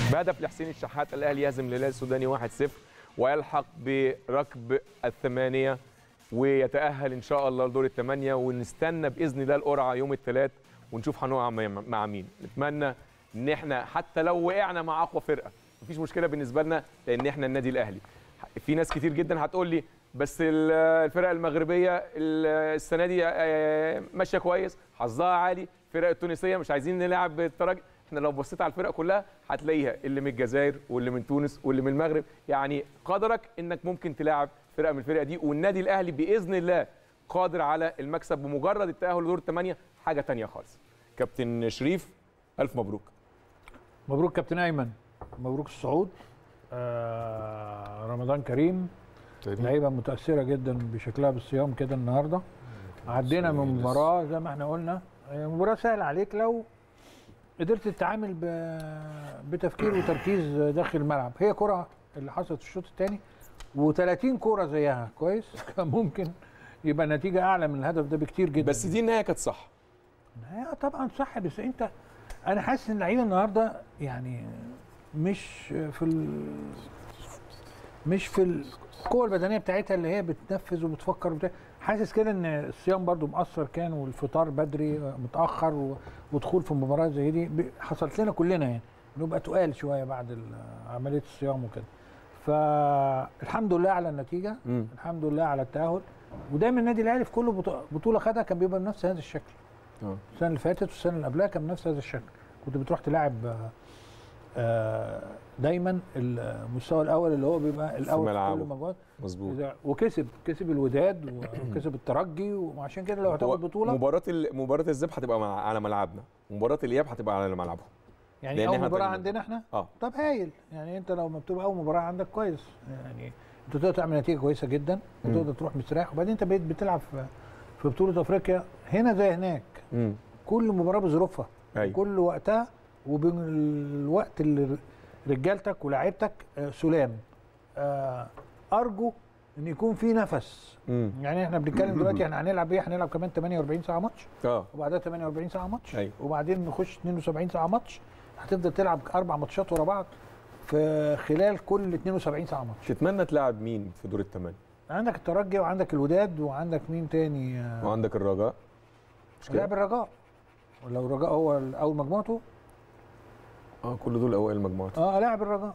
بهدف لحسين الشحات الاهلي يهزم الهلال السوداني 1-0 ويلحق بركب الثمانيه ويتاهل ان شاء الله لدور الثمانيه، ونستنى باذن الله القرعه يوم الثلاث ونشوف هنقع مع مين. نتمنى ان احنا حتى لو وقعنا مع اقوى فرقه مفيش مشكله بالنسبه لنا، لان احنا النادي الاهلي. في ناس كتير جدا هتقول لي بس الفرق المغربيه السنه دي ماشيه كويس، حظها عالي، الفرق التونسيه مش عايزين نلعب بالترجي. احنا لو بصيت على الفرق كلها هتلاقيها اللي من الجزائر واللي من تونس واللي من المغرب، يعني قدرك انك ممكن تلاعب فرقه من الفرق دي، والنادي الاهلي باذن الله قادر على المكسب بمجرد التاهل لدور الثمانيه، حاجه ثانيه خالص. كابتن شريف الف مبروك. مبروك كابتن ايمن، مبروك الصعود. رمضان كريم. لعيبه متاثره جدا بشكلها بالصيام كده النهارده. عدينا من مباراه زي ما احنا قلنا مباراه سهله عليك لو قدرت تتعامل بتفكير وتركيز داخل الملعب. هي كره اللي حصلت في الشوط الثاني و30 كره زيها كويس كان ممكن يبقى النتيجه اعلى من الهدف ده بكتير جدا، بس دي النهايه كانت صح. النهايه طبعا صح، بس انا حاسس ان اللعيبه النهارده يعني مش في القوه البدنيه بتاعتها اللي هي بتنفذ وبتفكر حاسس كده ان الصيام برضو مؤثر كان، والفطار بدري متاخر ودخول في مباراه زي دي حصلت لنا كلنا، يعني نبقى تقال شويه بعد عمليه الصيام وكده. فالحمد لله على النتيجه، الحمد لله على التاهل. ودايما النادي الاهلي في كل بطوله خدها كان بيبقى بنفس هذا الشكل. السنه اللي فاتت والسنه اللي قبلها كان بنفس هذا الشكل، كنت بتروح تلاعب دايما المستوى الاول اللي هو بيبقى الاول في كل المباريات. مظبوط. وكسب الوداد وكسب الترجي، وعشان كده لو هتاخد بطوله مباراه الذهاب هتبقى على ملعبنا، ومباراه الاياب هتبقى على ملعبهم. يعني اول مباراه عندنا احنا طب هايل، يعني انت لو بتبقى اول مباراه عندك كويس، يعني انت تقدر تعمل نتيجه كويسه جدا وتقدر تروح مستريح. وبعدين انت بقيت بتلعب في بطوله افريقيا هنا زي هناك. كل مباراه بظروفها وكل وقتها، وبالوقت اللي رجالتك ولاعيبتك سلام. ارجو ان يكون في نفس. يعني احنا بنتكلم دلوقتي احنا هنلعب ايه؟ هنلعب كمان 48 ساعه ماتش، وبعدها 48 ساعه ماتش، وبعدين نخش 72 ساعه ماتش. هتفضل تلعب 4 ماتشات ورا بعض في خلال كل 72 ساعه ماتش. تتمنى تلعب مين في دور الثمانيه؟ عندك الترجي وعندك الوداد وعندك مين تاني؟ وعندك الرجاء. لاعب الرجاء، ولو الرجاء هو اول مجموعته كل دول اوائل المجموعات. لاعب الرجاء.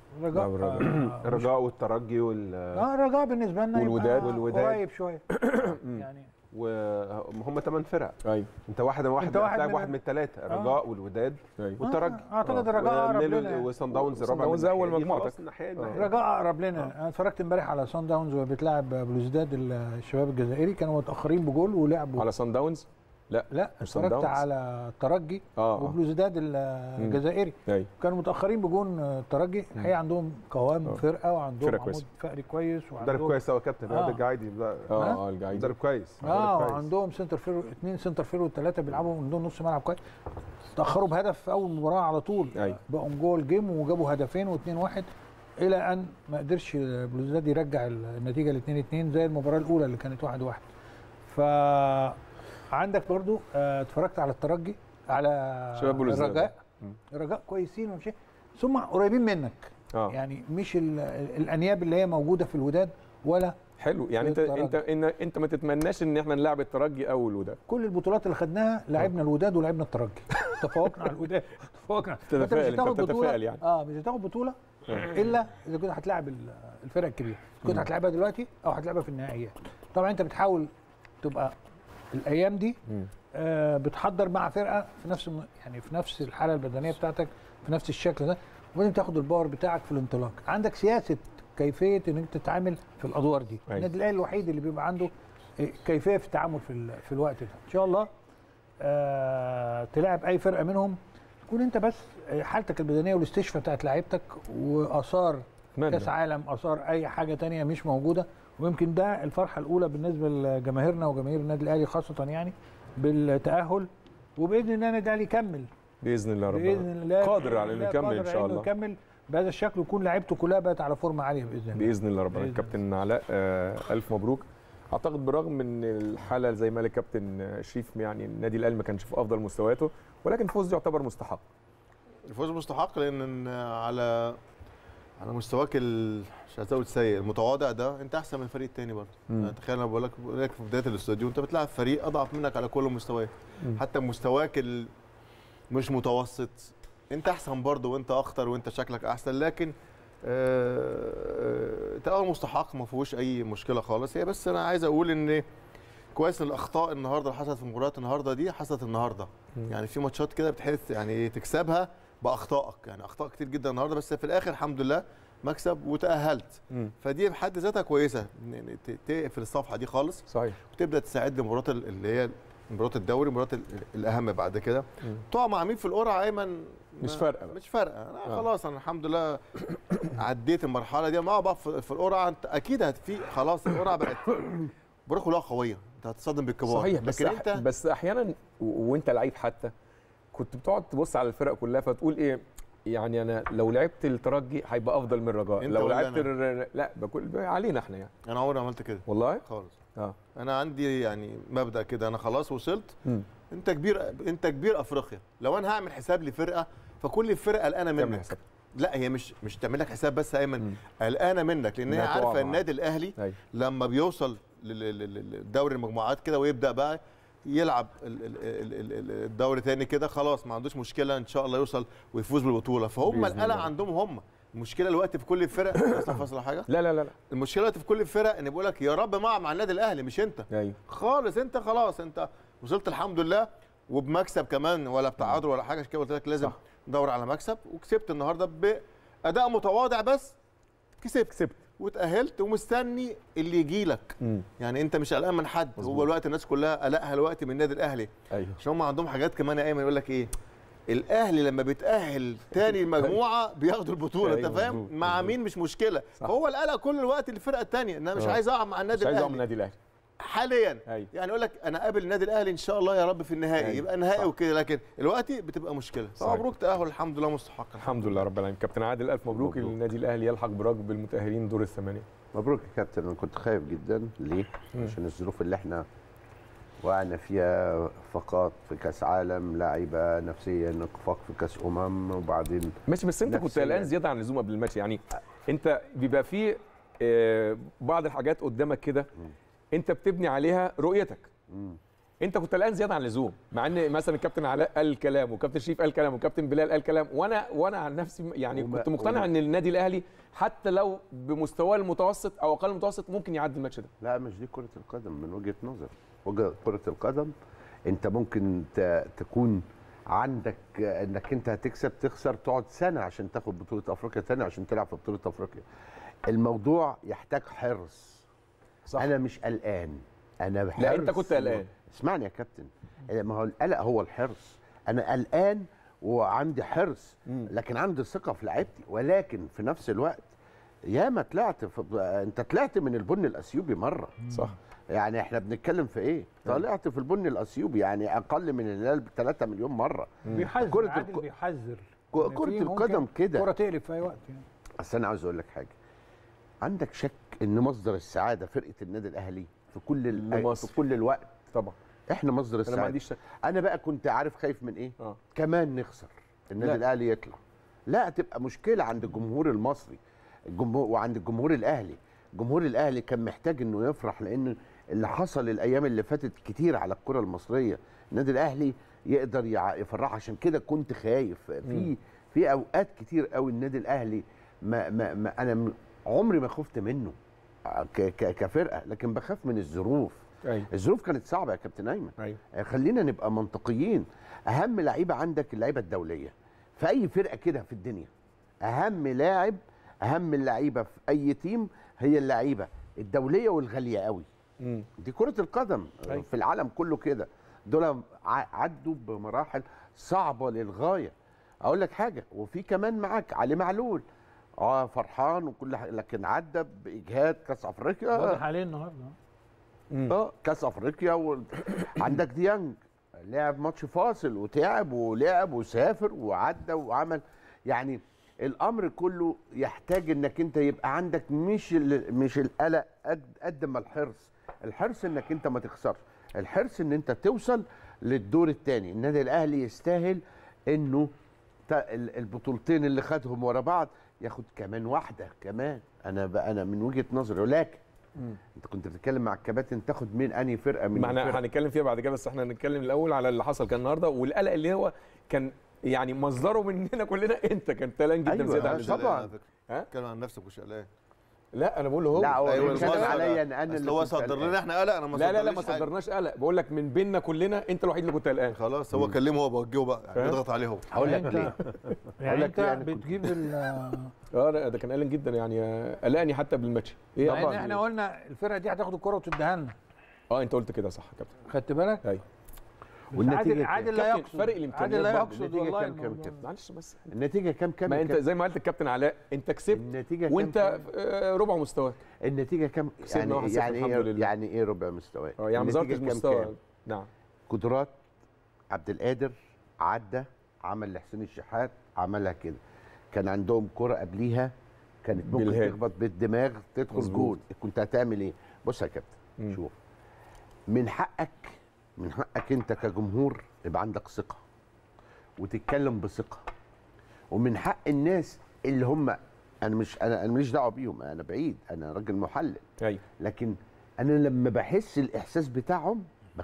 الرجاء والترجي الرجاء بالنسبه لنا والوداد قريب شويه يعني. وهم 8 فرق. ايوه انت واحد من الثلاثه، الرجاء والوداد والترجي. اعتقد الرجاء اقرب لنا، وصن داونز الرابع من اول مجموعتك. الرجاء اقرب لنا. انا اتفرجت امبارح على صن داونز وبتلعب بلوزداد الشباب الجزائري، كانوا متاخرين بجول ولعبوا على صن داونز. لا اتفرجت على الترجي وبلوزداد الجزائري. كانوا متاخرين بجون الترجي. الحقيقه عندهم قوام فرقه، وعندهم عمود فقري كويس، مدرب كويس قوي كابتن الجعيدي. الجعيدي مدرب كويس. وعندهم سنتر فيرو، 2 سنتر فيرو و3 بيلعبوا عندهم نص ملعب كويس. تاخروا بهدف في اول مباراه على طول. بقوا جوه الجيم وجابوا هدفين و2-1 الى ان ما قدرش بلوزداد يرجع النتيجه ل 2-2 زي المباراه الاولى اللي كانت 1-1. ف عندك برضو اتفرجت على الترجي، على شباب الرجاء. الرجاء كويسين ومش ثم قريبين منك. يعني مش الانياب اللي هي موجوده في الوداد ولا حلو. يعني انت ما تتمناش ان احنا نلعب الترجي او الوداد. كل البطولات اللي خدناها لعبنا الوداد ولعبنا الترجي. تفوقنا على الوداد، تفوقنا. انت مش هتتفائل يعني. مش هتاخد بطوله الا اذا كنت هتلاعب الفرق الكبيره، كنت هتلعبها دلوقتي او هتلعبها في النهائيات. طبعا انت بتحاول تبقى الايام دي بتحضر مع فرقه في نفس الحاله البدنيه بتاعتك، في نفس الشكل ده، وبعدين تاخد الباور بتاعك في الانطلاق. عندك سياسه كيفيه انك تتعامل في الادوار دي. النادي الاهلي الوحيد اللي بيبقى عنده كيفيه في التعامل في الوقت ده. ان شاء الله تلعب اي فرقه منهم، تكون انت بس حالتك البدنيه والاستشفاء بتاعت لعيبتك واثار كاس عالم، اثار اي حاجه ثانيه مش موجوده. ويمكن ده الفرحه الاولى بالنسبه لجماهيرنا وجماهير النادي الاهلي خاصه، يعني بالتاهل. وباذن الله النادي الاهلي يكمل باذن الله. ربنا قادر على انه يكمل ان شاء الله، يكمل بهذا الشكل ويكون لعيبته كلها بقت على فورمه عاليه باذن الله ربنا. الكابتن علاء الف مبروك. اعتقد برغم من الحاله زي ما قال الكابتن شريف، يعني النادي الاهلي ما كانش في افضل مستوياته، ولكن فوز يعتبر مستحق. الفوز مستحق لان على مستواك مش عايز اقول سيء، المتواضع ده انت احسن من الفريق الثاني برضه. يعني تخيل انا بقول لك في بدايه الاستوديو انت بتلعب فريق اضعف منك على كل مستويات، حتى مستواك مش متوسط انت احسن برضه وانت اخطر وانت شكلك احسن، لكن تأهل مستحق ما فيهوش اي مشكله خالص. هي بس انا عايز اقول ان كويس ان الاخطاء النهارده اللي حصلت في مباريات النهارده دي حصلت النهارده. يعني في ماتشات كده بتحس يعني تكسبها باخطائك، يعني اخطاء كتير جدا النهارده بس في الاخر الحمد لله مكسب وتأهلت. فدي بحد ذاتها كويسه، تقفل الصفحه دي خالص. صحيح. وتبدا تساعد لمباراه اللي هي مباراه الدوري، مباراه الاهم بعد كده. تقع مع مين في القرعه ايمن؟ مش فارقه بقى. مش فارقه. خلاص انا الحمد لله عديت المرحله دي. مع بعض في القرعه انت اكيد خلاص القرعه بقت مباراه كلها قويه، انت هتصدم بالكبار. صحيح. بس احيانا وانت لعيب حتى كنت بتقعد تبص على الفرق كلها فتقول ايه يعني انا لو لعبت الترجي هيبقى افضل من الرجاء، لو لعبت لا بقول علينا احنا يعني. انا عمري ما عملت كده والله خالص. انا عندي يعني مبدا كده، انا خلاص وصلت. انت كبير افريقيا. لو انا هعمل حساب لفرقه فكل الفرقه قلقانه منك. لا هي مش تعمل لك حساب بس يا ايمن، قلقانه منك لان هي عارفه النادي الاهلي لما بيوصل للدوري المجموعات كده ويبدا بقى يلعب الدوري تاني كده خلاص ما عندوش مشكله ان شاء الله يوصل ويفوز بالبطوله. فهم القلق عندهم. المشكله الوقت في كل الفرق فاصله حاجه. لا المشكله الوقت في كل الفرق ان بيقول لك يا رب مع النادي الاهلي مش انت. ايوه خالص. انت خلاص انت وصلت الحمد لله وبمكسب كمان ولا بتعادل ولا حاجه. عشان كده قلت لك لازم ندور على مكسب، وكسبت النهارده باداء متواضع بس كسبت وتأهلت ومستني اللي يجي لك. يعني انت مش قلقان من حد. هو الوقت الناس كلها قلقها الوقت من النادي الاهلي. ايوه عشان هم عندهم حاجات كمان يا ايمن. يقول لك ايه، الاهلي لما بيتأهل تاني المجموعه بياخدوا البطوله. انت فاهم؟ مع مين مش مشكله. فهو القلق كل الوقت للفرقه الثانيه ان انا مش عايز اقع مع النادي الاهلي. مش عايز اقع مع النادي الاهلي حاليا. يعني يقول لك انا قابل النادي الاهلي ان شاء الله يا رب في النهائي. يبقى نهائي وكده، لكن الوقت بتبقى مشكله. مبروك تأهل الحمد لله مستحق. الحمد لله رب العالمين. كابتن عادل الف مبروك. النادي الاهلي يلحق بركب المتأهلين دور الثمانيه. مبروك يا كابتن. انا كنت خايف جدا. ليه؟ عشان الظروف اللي احنا وقعنا فيها، فقط في كاس عالم، لاعيبه نفسيا، اخفاق في كاس وبعدين ماشي. بس انت كنت قلقان زياده عن اللزوم قبل الماتش. يعني انت بيبقى في بعض الحاجات قدامك كده انت بتبني عليها رؤيتك. انت كنت قلقان زياده عن اللزوم، مع ان مثلا الكابتن علاء قال كلام وكابتن شريف قال كلام وكابتن بلال قال كلام، وانا عن نفسي يعني كنت مقتنع ان النادي الاهلي حتى لو بمستواه المتوسط او اقل المتوسط ممكن يعدي الماتش ده. لا مش دي كره القدم من وجهه نظر. كره القدم انت ممكن تكون عندك انك انت هتكسب تخسر تقعد سنه عشان تاخد بطوله افريقيا ثانيه عشان تلعب في بطوله افريقيا. الموضوع يحتاج حرص. صح. انا مش قلقان، انا بحرص. لا انت كنت قلقان. اسمعني يا كابتن، ما هو القلق هو الحرص. انا قلقان وعندي حرص لكن عندي ثقه في لعيبتي، ولكن في نفس الوقت ياما انت طلعت من البن الاثيوبي مره. صح. يعني احنا بنتكلم في ايه؟ طلعت في البن الاثيوبي يعني اقل من الهلال ب3 مليون مره. بيحذر عادل بيحذر. كره القدم كده كره تقلب في اي وقت يعني. بس انا عاوز اقول لك حاجه، عندك شك ان مصدر السعاده فرقه النادي الاهلي في كل الوقت؟ طبعا احنا مصدر السعاده. انا ما عنديش شك. انا بقى كنت عارف خايف من ايه؟ كمان نخسر النادي الاهلي يطلع، لا تبقى مشكله عند الجمهور المصري وعند الجمهور الاهلي. الجمهور الاهلي كان محتاج انه يفرح لان اللي حصل الايام اللي فاتت كتير على الكره المصريه. النادي الاهلي يقدر يفرح. عشان كده كنت خايف في اوقات كتير قوي. النادي الاهلي ما انا عمري ما خفت منه كفرقه، لكن بخاف من الظروف. أيوة. الظروف كانت صعبه يا كابتن ايمن. أيوة. خلينا نبقى منطقيين. اهم لعيبه عندك اللعيبه الدوليه في اي فرقه كده في الدنيا. اهم اللعيبه في اي تيم هي اللعيبه الدوليه والغاليه قوي. دي كره القدم. أيوة. في العالم كله كده. دول عدوا بمراحل صعبه للغايه. اقول لك حاجه، وفي كمان معاك علي معلول فرحان وكل حاجه، لكن عدى باجهاد كاس افريقيا. واضح عليه النهارده. كاس افريقيا عندك ديانج لعب ماتش فاصل وتعب ولعب وسافر وعدى وعمل. يعني الامر كله يحتاج انك انت يبقى عندك مش القلق قد ما الحرص انك انت ما تخسرش، الحرص ان انت توصل للدور الثاني. النادي الاهلي يستاهل انه البطولتين اللي خدهم ورا بعض ياخد كمان واحده كمان. انا من وجهه نظري. ولكن انت كنت بتتكلم مع الكباتن تاخد مين انهي فرقه من ما احنا هنتكلم فيها بعد كده، بس احنا هنتكلم الاول على اللي حصل كان النهارده، والقلق اللي هو كان يعني مصدره مننا كلنا. انت كان قلقان جدا زياده عن اللزوم. طبعا. اتكلم عن نفسك مش قلقان. لا انا بقول له هو. لا هو أيوة بيتكلم عليا ان انا اللي هو صدر لنا احنا قلق. انا ما لا ما صدرناش قلق، بقول لك من بيننا كلنا انت الوحيد اللي كنت قلقان. خلاص هو كلمه، هو بوجهه بقى يعني يضغط عليه هو. هقول لك ليه. يعني انت بتجيب ده كان قلقان جدا يعني، قلقني حتى بالماتش. يعني احنا قلنا الفرقه دي هتاخد الكره وتديها لنا. انت قلت كده صح يا كابتن. خدت بالك؟ ايوه. والنتيجه عادل لا يقصد، فرق الامكانيات، عادل لا يقصد والله. كام معلش بس النتيجه كام ما انت زي ما قلت الكابتن علاء، انت كسبت النتيجه وانت ربع مستواك. النتيجه كام؟ يعني ايه ربع مستواك؟ يعني ما ظهرتش مستوى. نعم. قدرات عبد القادر عدى، عمل لحسين الشحات، عملها كده. كان عندهم كرة قبليها كانت ممكن تخبط بالدماغ تدخل جول، كنت هتعمل ايه؟ بص يا كابتن، شوف، من حقك انت كجمهور يبقى عندك ثقة وتتكلم بثقة، ومن حق الناس اللي هم انا ماليش دعوه بيهم، انا بعيد، انا راجل محلل. ايوه. لكن انا لما بحس الاحساس بتاعهم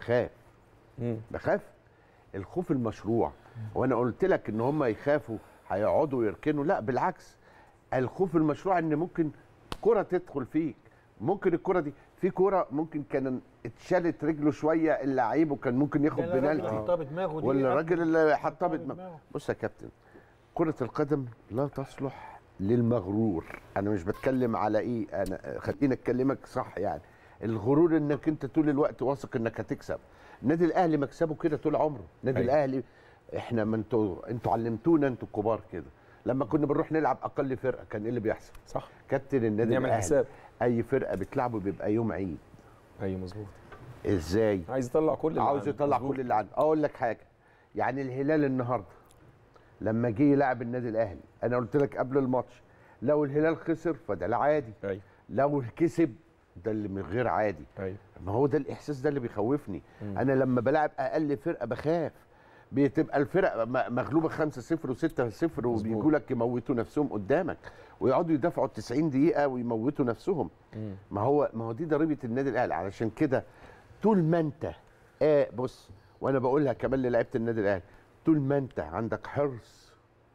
بخاف. الخوف المشروع. وانا قلت لك ان هم يخافوا هيقعدوا يركنوا، لا بالعكس. الخوف المشروع ان ممكن كرة تدخل فيك، ممكن الكرة دي في كرة ممكن كان اتشالت رجله شويه اللعيب وكان ممكن ياخد بنالتي، ولا الراجل اللي حطها بدماغه. بص يا كابتن، كرة القدم لا تصلح للمغرور. انا مش بتكلم على ايه، انا خليني اكلمك صح. يعني الغرور انك انت طول الوقت واثق انك هتكسب. النادي الاهلي مكسبه كده طول عمره. النادي الاهلي احنا ما انتوا علمتونا انتوا الكبار كده. لما كنا بنروح نلعب اقل فرقه كان ايه اللي بيحصل؟ صح. كابتن النادي الاهلي حساب. اي فرقه بتلعبه بيبقى يوم عيد. ايوه مظبوط. ازاي؟ عايز يطلع كل اللي عاوز يطلع كل اللي عنده. اقول لك حاجه، يعني الهلال النهارده لما جه يلعب النادي الاهلي، انا قلت لك قبل الماتش لو الهلال خسر فده العادي. ايوه. لو كسب ده اللي من غير عادي. ايوه. ما هو ده الاحساس ده اللي بيخوفني. انا لما بلعب اقل فرقه بخاف. بتبقى الفرق مغلوبه 5-0 و6-0 وبيجوا لك يموتوا نفسهم قدامك ويقعدوا يدافعوا 90 دقيقه ويموتوا نفسهم. ما هو دي ضريبه النادي الاهلي. علشان كده طول ما انت بص، وانا بقولها كمان للاعيبه النادي الاهلي، طول ما انت عندك حرص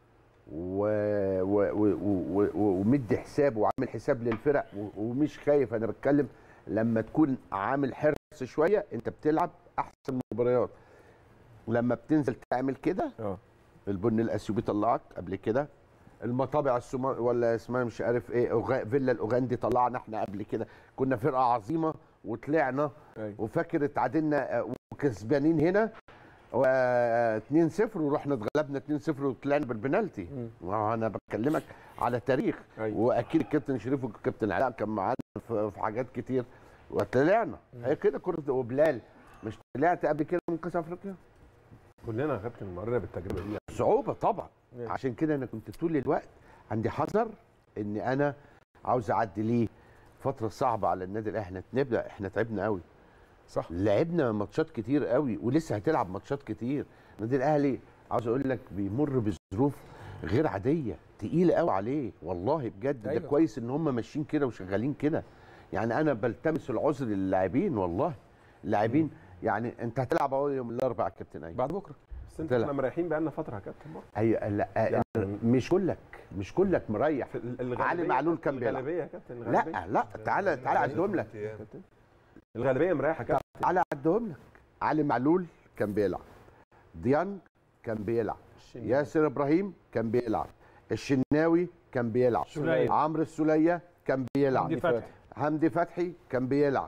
ومدي حساب وعامل حساب للفرق ومش خايف. انا بتكلم لما تكون عامل حرص شويه انت بتلعب احسن مباريات. لما بتنزل تعمل كده البن الاثيوبي طلعك قبل كده، المطابع السومال ولا اسمها مش عارف ايه، فيلا الاوغندي طلعنا احنا قبل كده. كنا فرقه عظيمه وطلعنا وفاكر اتعادلنا وكسبانين هنا 2-0 ورحنا اتغلبنا 2-0 وطلعنا بالبنالتي. انا بكلمك على تاريخ. واكيد الكابتن شريف والكابتن علاء كان معانا في حاجات كتير وطلعنا. هي كده كره. وبلال مش طلعت قبل كده من كاس افريقيا؟ كلنا يا كابتن مرينا بالتجربه دي. صعوبه طبعا. عشان كده انا كنت طول الوقت عندي حذر ان انا عاوز اعدي ليه فتره صعبه على النادي الاهلي. احنا تعبنا قوي. صح. لعبنا ماتشات كتير قوي ولسه هتلعب ماتشات كتير. النادي الاهلي عاوز اقول لك بيمر بظروف غير عاديه تقيله قوي عليه والله بجد. ده كويس ان هم ماشيين كده وشغالين كده. يعني انا بلتمس العذر للاعبين والله. اللاعبين يعني انت هتلعب اهو يوم الاربعاء يا كابتن ايمن بعد بكره. بس انت احنا مريحين بقالنا فتره يا كابتن برضه. ايوه. لا يعني مش كلك مريح. علي معلول كان بيلعب. الغالبيه يا كابتن. لا تعالى عدهم لك. الغالبيه مريحه يا كابتن. تعالى عدهم لك. علي معلول كان بيلعب، ديانج كان بيلعب، ياسر ابراهيم كان بيلعب، الشناوي كان بيلعب، عمرو السوليه كان بيلعب، حمدي فتحي كان بيلعب.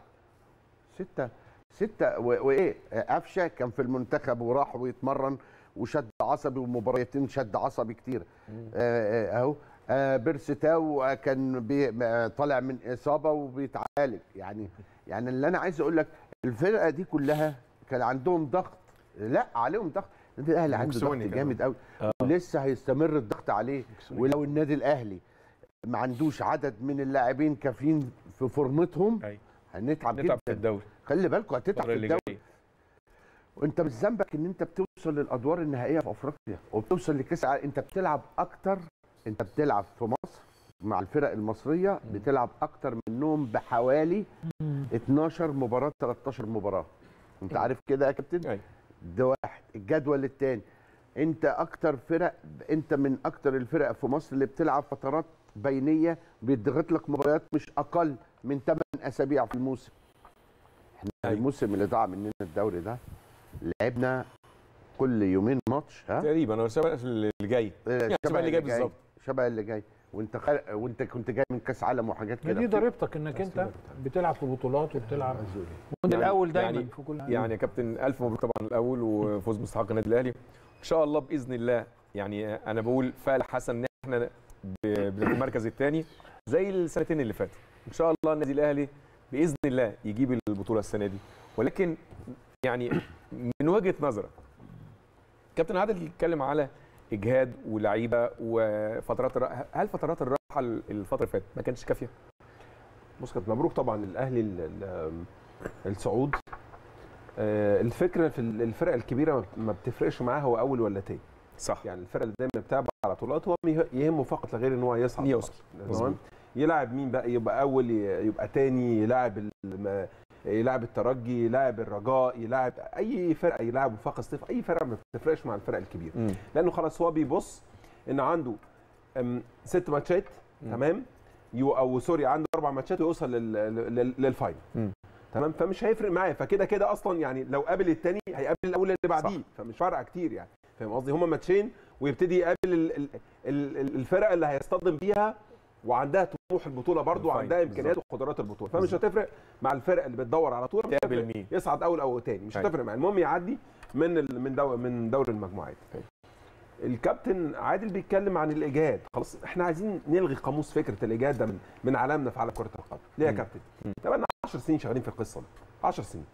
ستة وايه، قفشه كان في المنتخب وراح ويتمرن وشد عصبي ومباريتين شد عصبي كتير اهو. بيرستاو كان طالع من اصابه وبيتعالج. يعني اللي انا عايز اقول لك الفرقه دي كلها كان عندهم ضغط. لا عليهم ضغط. النادي الاهلي عنده ضغط جامد قوي ولسه هيستمر الضغط عليه. ولو النادي الاهلي ما عندوش عدد من اللاعبين كافيين في فورمتهم هنتعب جدا في الدوري. خلي بالكم هتتعب في الدوري. وانت مش ذنبك ان انت بتوصل بتوصل للادوار النهائيه في افريقيا وبتوصل لكاس العالم. انت بتلعب اكتر، انت بتلعب في مصر مع الفرق المصريه بتلعب اكتر منهم بحوالي 12 مباراه 13 مباراه. انت عارف كده يا كابتن؟ ده واحد. الجدول الثاني، انت اكتر فرق، انت من اكتر الفرق في مصر اللي بتلعب فترات بينيه، بيضغط لك مباريات مش اقل من 8 اسابيع في الموسم. احنا الموسم اللي ضاع مننا الدوري ده لعبنا كل يومين ماتش. ها تقريبا هو شبه اللي جاي، يعني شبه اللي جاي بالظبط، شبه اللي جاي. وانت كنت جاي من كاس عالم وحاجات كده. دي ضريبتك انك انت بتلعب في بطولات وبتلعب وانت الاول دايما يعني في كل حاجه. يعني يا كابتن الف مبروك طبعا الاول وفوز مستحق النادي الاهلي ان شاء الله باذن الله. يعني انا بقول فعل حسن ان احنا بالمركز الثاني زي السنتين اللي فاتوا. ان شاء الله النادي الاهلي باذن الله يجيب البطوله السنه دي. ولكن يعني من وجهه نظرك كابتن عادل اتكلم على اجهاد ولاعيبه وفترات الراحه، هل فترات الراحه الفتره اللي فاتت ما كانتش كافيه؟ بص كابتن مبروك طبعا للاهلي الصعود. الفكره في الفرق الكبيره ما بتفرقش معاه هو اول ولا تاني. صح. يعني الفرق اللي دايما بتتابع على طولات هو يهمه فقط لغير ان هو يصعد. يلعب مين بقى، يبقى اول يبقى تاني، يلعب الترجي، يلعب الرجاء، يلعب اي فرقه، يلعب وفاق الصيف، اي فرقه ما بتفرقش مع الفرق الكبيره. لانه خلاص هو بيبص ان عنده 6 ماتشات تمام، او سوري عنده 4 ماتشات ويوصل للفاينل تمام. فمش هيفرق معاه، فكده كده اصلا يعني لو قابل الثاني هيقابل الاول اللي بعديه، فمش فارقه كتير يعني. فاهم قصدي؟ هما ماتشين ويبتدي يقابل الفرقه اللي هيصطدم بيها وعندها طموح البطوله برضه وعندها امكانيات وقدرات البطوله، فمش هتفرق مع الفرق اللي بتدور على طول يصعد اول او ثاني، مش هتفرق معاه. المهم يعدي من دوري المجموعات. الكابتن عادل بيتكلم عن الاجهاد. خلاص احنا عايزين نلغي قاموس فكره الاجهاد ده من عالمنا في عالم كره القدم. ليه يا كابتن؟ طبعا 10 سنين شغالين في القصه دي، 10 سنين.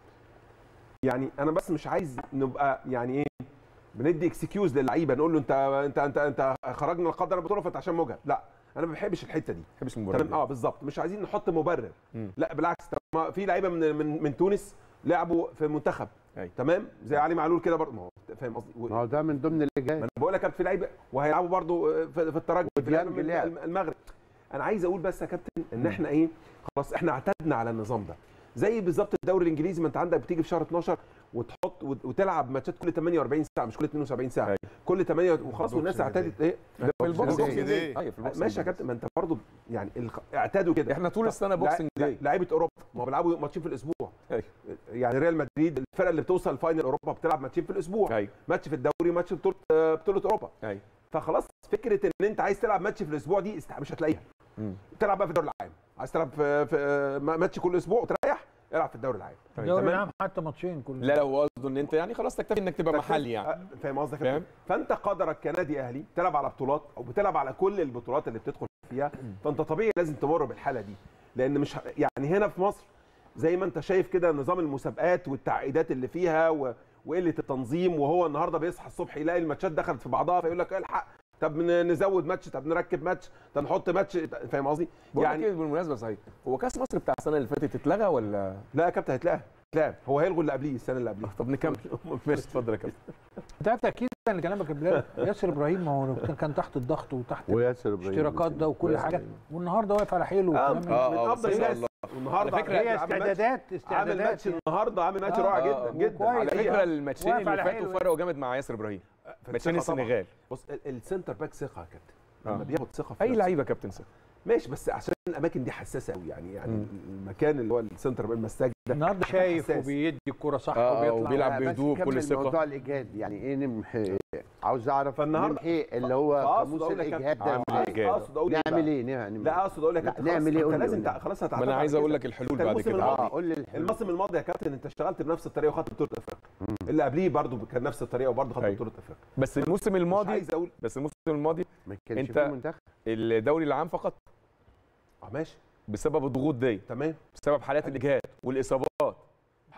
يعني انا بس مش عايز نبقى يعني ايه بندي اكسكيوز للعيبه نقول له انت خرجنا القدر البطوله فانت عشان مجهد. لا انا ما بحبش الحته دي، ما بحبش المبرر. بالظبط، مش عايزين نحط مبرر. لا بالعكس، في لعيبه من تونس لعبوا في المنتخب تمام، زي علي معلول كده برضه. ما هو فاهم قصدي؟ ما هو ده من ضمن اللي جاي. انا بقول لك كابتن في لعيبه وهيلعبوا برضه في الترجي في المغرب. انا عايز اقول بس يا كابتن ان احنا ايه، خلاص احنا اعتدنا على النظام ده. زي بالظبط الدوري الانجليزي، ما انت عندك بتيجي في شهر 12 وتحط وتلعب ماتشات كل 48 ساعه، مش كل 72 ساعه، كل 8 وخلاص، والناس اعتادت ايه في البوكسنج داي. ماشي يا كابتن، ما انت برضه يعني اعتادوا كده. احنا طول السنه بوكسنج داي. لعيبه اوروبا ما بيلعبوا ماتشين في الاسبوع. يعني ريال مدريد الفرقه اللي بتوصل فاينل اوروبا بتلعب ماتشين في الاسبوع، ماتش في الدوري ماتش في بطوله اوروبا. فخلاص فكره ان انت عايز تلعب ماتش في الاسبوع دي مش هتلاقيها. تلعب بقى في الدوري العام، عايز تلعب في ماتش كل اسبوع وتريح، العب في الدوري العام. الدوري العام حتى ماتشين كل. لا هو قصده ان انت يعني خلاص تكتفي انك تبقى محلي يعني. فاهم قصدك؟ فانت قدرك كنادي اهلي تلعب على بطولات او بتلعب على كل البطولات اللي بتدخل فيها، فانت طبيعي لازم تمر بالحاله دي. لان مش يعني هنا في مصر زي ما انت شايف كده نظام المسابقات والتعقيدات اللي فيها وقله التنظيم، وهو النهارده بيصحى الصبح يلاقي الماتشات دخلت في بعضها فيقول لك الحق، طب نزود ماتش، طب نركب ماتش، طب نحط ماتش. فاهم قصدي؟ يعني بالمناسبه صحيح، هو كاس مصر بتاع السنه اللي فاتت اتلغى ولا؟ لا يا كابتن هيتلغى. هو هيلغوا اللي قبليه السنه اللي قبليه. طب نكمل. ماشي اتفضل يا كابتن. انت عارف اكيد ان كلامك يا بلال ياسر ابراهيم ما هو كان تحت الضغط وتحت الاشتراكات ده وكل حاجه، والنهارده واقف على حيله من افضل الناس. والنهارده فكره هي استعدادات عامل ماتش النهارده، عامل ماتش رائع جدا جدا. على فكره الماتشين اللي فاتوا فرقوا جامد مع ياسر ابراهيم، ماتشين السنغال. بص السنتر باك ثقه يا كابتن، لما بياخد ثقه في اي لعيبه كابتن ثقه ماشي، بس عشان الاماكن دي حساسه قوي يعني المكان اللي هو السنتر باك المساج ده النهارده شايف وبيدي الكوره صح وبيلعب بهدوء بكل ثقه. موضوع الاجهاد يعني ايه عاوز اعرف ايه اللي هو قاموس الاجهاد ده. اقصد اقول نعمل ايه يعني؟ لا اقصد اقول لك نعمل ايه؟ لازم خلاص ما انا عايز اقول لك الحلول بعد كده. قول لي الحلول. الموسم الماضي يا كابتن انت اشتغلت بنفس الطريقه وخدت بطوله افريقيا، اللي قبليه برضه كان نفس الطريقه وبرضه خدت بطوله افريقيا. بس الموسم الماضي عايز اقول انت الدوري العام فقط. ماشي، بسبب الضغوط دي، تمام، بسبب حالات الاجهاد والاصابات. حلو،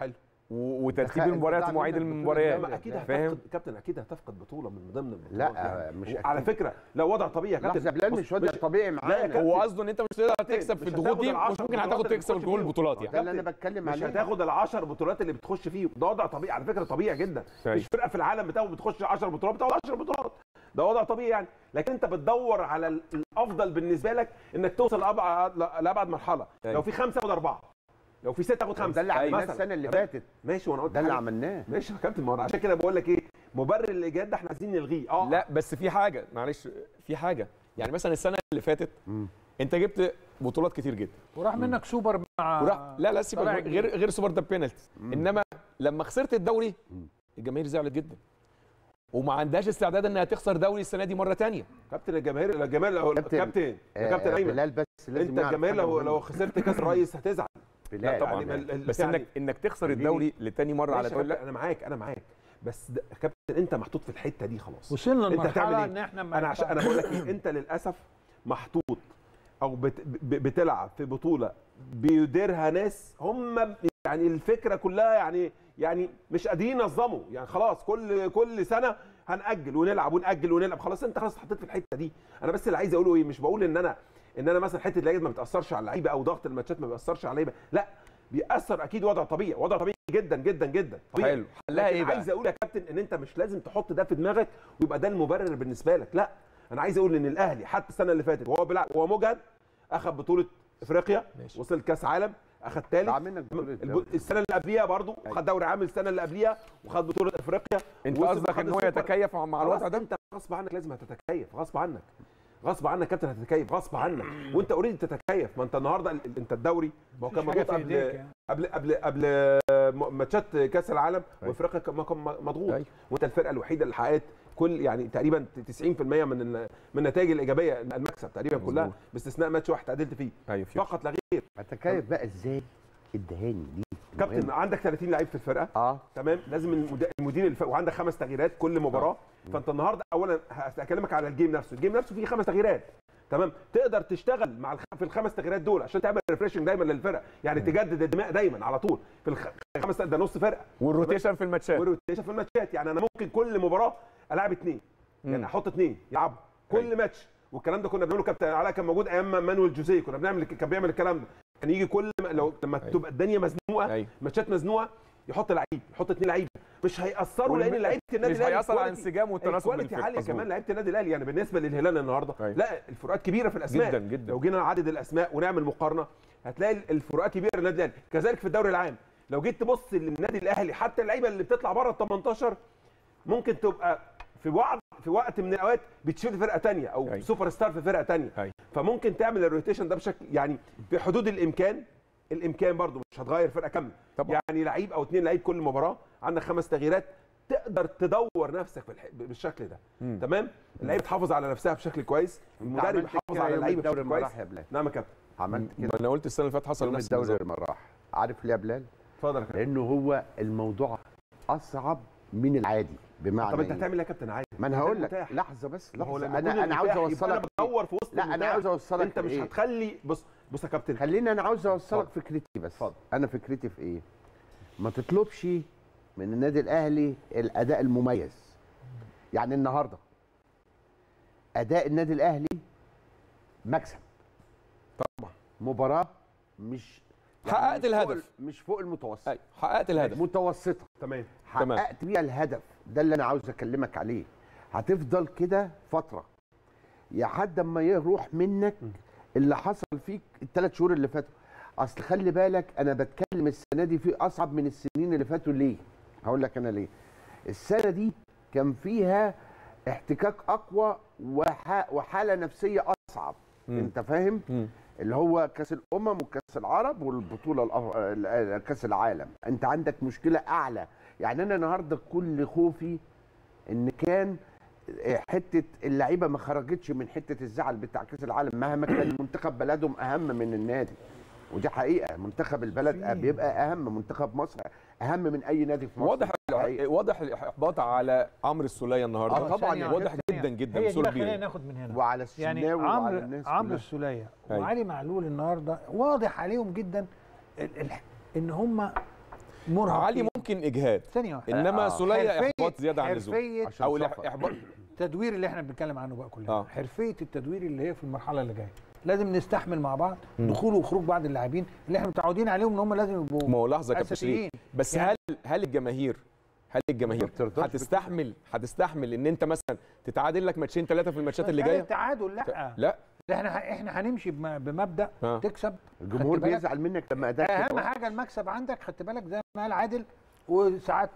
وترتيب المباريات ومواعيد المباريات. اكيد هتفقد كابتن، اكيد هتفقد بطوله من ضمن البطولات. لا يعني. مش على فكره لو وضع طبيعي يا كابتن، بلال مش وضع طبيعي معانا. هو قصده ان انت مش هتقدر تكسب في الضغوط دي، مش ممكن هتاخد تكسب كل البطولات يعني. ده اللي انا بتكلم عليه. مش هتاخد ال10 بطولات اللي بتخش فيه، ده وضع طبيعي على فكره، طبيعي جدا. مفيش فرقه في العالم بتخش 10 بطولات بتاخد 10 بطولات، ده وضع طبيعي يعني. لكن انت بتدور على الافضل بالنسبه لك انك توصل لابعد مرحله. لو في 5 خد 4، لو في 6 خد 5. ده اللي عملناه السنه اللي فاتت. ماشي، وانا قلت ده اللي عملناه. ماشي يا كابتن، ما انا عشان كده بقول لك ايه، مبرر الايجاد ده احنا عايزين نلغيه. لا بس في حاجه، معلش في حاجه، يعني مثلا السنه اللي فاتت انت جبت بطولات كتير جدا وراح منك سوبر مع لا سيبك، غير سوبر ده بينالتي. انما لما خسرت الدوري الجماهير زعلت جدا وما عندهاش استعداد انها تخسر دوري السنه دي مره ثانيه. كابتن الجماهير كابتن ايمن بلال، بس لازم انت الجماهير لو خسرت كاس الرئيس هتزعل. لا طبعا يعني بس انك تخسر الدوري لتاني مره على طول. لا انا معاك بس كابتن انت محطوط في الحته دي خلاص. وصلنا لمرحله ان احنا انا بقول لك إيه؟ انت للاسف محطوط او بتلعب في بطوله بيديرها ناس هم يعني الفكره كلها يعني مش قادرين ينظموا، يعني خلاص كل سنه هنأجل ونلعب ونأجل ونلعب، خلاص انت خلاص اتحطيت في الحته دي. انا بس اللي عايز اقوله ايه، مش بقول ان انا مثلا حته اللعيبه ما بتاثرش على اللعيبه او ضغط الماتشات ما بيأثرش على اللعيبه، لا بيأثر اكيد. وضع طبيعي جدا جدا جدا طبيعي. حلو، حلها ايه بقى؟ عايز اقول يا كابتن ان انت مش لازم تحط ده في دماغك ويبقى ده المبرر بالنسبه لك، لا انا عايز اقول ان الاهلي حتى السنه اللي فاتت وهو بيلعب وهو مجهد اخذ بطوله افريقيا، وصل كاس عالم، اخذ ثالث. السنه اللي قبليها برضه خد دوري عام، السنه اللي قبليها وخد بطوله افريقيا. انت قصدك ان هو يتكيف مع الوضع ده؟ انت غصب عنك لازم هتتكيف، غصب عنك يا كابتن هتتكيف غصب عنك، وانت اوريدي تتكيف. ما انت النهارده انت الدوري ما هو كان مضغوط قبل ماتشات كاس العالم وافريقيا ما كان مضغوط، وانت الفرقه الوحيده اللي حققت كل يعني تقريبا 90% من النتائج الايجابيه المكسب تقريبا كلها، باستثناء ماتش واحد تعادلت فيه فقط لا غير. هتكيف بقى ازاي؟ الدهاني دي كابتن عندك 30 لعيب في الفرقه تمام، لازم المدير وعندك 5 تغييرات كل مباراه. فانت النهارده اولا هكلمك على الجيم نفسه فيه 5 تغييرات تمام، تقدر تشتغل مع في ال5 تغييرات دول عشان تعمل ريفريشنج دايما للفرقه، يعني تجدد الدماء دايما على طول في ال5 ده نص فرقه. والروتيشن في الماتشات يعني انا ممكن كل مباراه العب 2، يعني احط 2 يلعبوا كل ماتش. والكلام ده كنا بنعمله، كابتن علاء كان موجود ايام مانويل جوزيه، كان بيعمل الكلام ده. كان يجي كل لما تبقى الدنيا مزنوقه، ماتشات مزنوقه، يحط 2 لعيبه مش هيأثروا، لان لعيبه النادي الاهلي مش هيأثر على الانسجام والتناسق بالفرقه. كواليتي عاليه كمان لعيبه النادي الاهلي، يعني بالنسبه للهلال النهارده لا الفروقات كبيره في الاسماء جدا جدا. لو جينا نعدد الاسماء ونعمل مقارنه هتلاقي الفروقات كبيره للنادي الاهلي. كذلك في الدوري العام لو جيت تبص للنادي الاهلي حتى اللعيبه اللي بتطلع بره ال 18 ممكن تبقى في وقت من الاوقات بتشيل فرقه ثانيه او سوبر ستار في فرقه ثانيه، فممكن تعمل الروتيشن ده بشكل يعني في حدود الامكان برضه مش هتغير فرقه كامله طبعا. يعني لعيب او 2 لعيب كل مباراه، عندك 5 تغييرات، تقدر تدور نفسك بالشكل ده تمام. اللعيبه تحافظ على نفسها بشكل كويس، المدرب يحافظ على اللعيبه بشكل كويس. نعم يا كابتن عملت كده. انا قلت السنه اللي فاتت حصل نفس الدوري المراح. عارف ليه يا بلال؟ اتفضل يا كابتن. لانه هو الموضوع اصعب من العادي. بمعنى طب انت هتعمل ايه يا كابتن عادي؟ ما انا هقول لك لحظه بس انا عاوز اوصلك. انا بدور في وسط لا انا عاوز اوصلك. انت مش هتخلي بص يا كابتن، خليني انا عاوز اوصلك فكرتي بس. فضل. انا فكرتي في ايه؟ ما تطلبش من النادي الاهلي الاداء المميز. يعني النهارده اداء النادي الاهلي مكسب طبعا، مباراه مش حققت الهدف، مش فوق المتوسط. حققت الهدف متوسطه تمام، حققت بيها الهدف ده اللي انا عاوز اكلمك عليه. هتفضل كده فتره لحد اما يروح منك اللي حصل فيك ال3 شهور اللي فاتوا. اصل خلي بالك انا بتكلم السنه دي في اصعب من السنين اللي فاتوا. ليه؟ هقول لك انا ليه. السنه دي كان فيها احتكاك اقوى وحاله نفسيه اصعب. انت فاهم؟ اللي هو كاس الامم وكاس العرب والبطوله كاس العالم، انت عندك مشكله اعلى. يعني انا النهارده كل خوفي ان كان حته اللعيبه ما خرجتش من حته الزعل بتاع كاس العالم، مهما كان منتخب بلدهم اهم من النادي، ودي حقيقه. منتخب البلد بيبقى اهم، منتخب مصر اهم من اي نادي في مصر. واضح الاحباط على عمرو السوليه النهارده. طبعا واضح جدا جدا بصوره كبيره. ناخد من هنا وعلى الشناوي يعني وعلى الناس عمرو السوليه وعلي معلول النهارده واضح عليهم جدا ان هم مرهقين. علي ممكن اجهاد ثانيه واحده، انما سوليه احباط زياده عن اللزوم او احباط التدوير اللي احنا بنتكلم عنه بقى كلنا. حرفيه التدوير اللي هي في المرحله اللي جايه لازم نستحمل مع بعض دخول وخروج بعض اللاعبين اللي احنا متعودين عليهم ان هم لازم يبقوا. ما هو لحظه يا كابتن شريف، بس يعني هل الجماهير هتستحمل ان انت مثلا تتعادل لك ماتشين 3 في الماتشات اللي جايه؟ التعادل لا احنا هنمشي بمبدا تكسب. الجمهور بيزعل منك لما اداك. اهم حاجه المكسب عندك، خدت بالك زي ما قال عادل، وساعات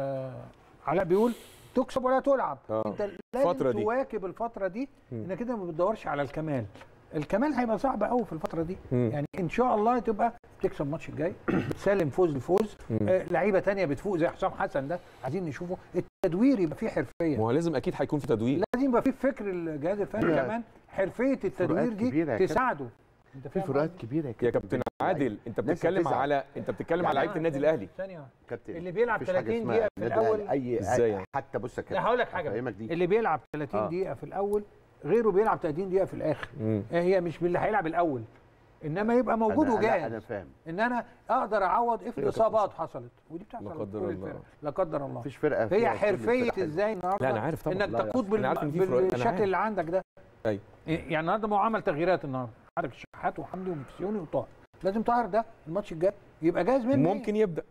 علاء بيقول تكسب ولا تلعب. انت لازم تواكب الفتره دي، انك كده ما بتدورش على الكمال. الكمال هيبقى صعب قوي في الفتره دي. يعني ان شاء الله تبقى بتكسب الماتش الجاي، بتسلم فوز لفوز، لعيبه ثانيه بتفوق زي حسام حسن ده عايزين نشوفه. التدوير يبقى فيه حرفيه. ما هو لازم اكيد هيكون في تدوير، لازم يبقى فيه فكر الجهاز الفني كمان، حرفيه التدوير دي تساعده. انت في فروقات كبيره يا كابتن عادل. انت بتتكلم على لعيبه النادي الاهلي. ثانيه كابتن، اللي بيلعب 30 دقيقه في الاول ازاي حتى بص يا كابتن، لا هقول لك حاجه، اللي بيلعب 30 دقيقه في الاول غيره بيلعب 30 دقيقه في الاخر. هي مش باللي هيلعب الاول، انما يبقى موجود وجاهز. انا فاهم ان انا اقدر اعوض افرض اصابات حصلت، ودي بتحصل لا قدر الله، لا قدر الله. مفيش فرقه هي حرفيه ازاي النهارده. لا انا عارف طبعا انك تقود بالشكل اللي عندك ده. ايوه يعني النهارده ما هو عمل تغييرات النهارده، عندك شحات وحمدي ومكسيوني وطاهر. لازم طاهر ده الماتش الجاي يبقى جاهز منه. ممكن يبدا،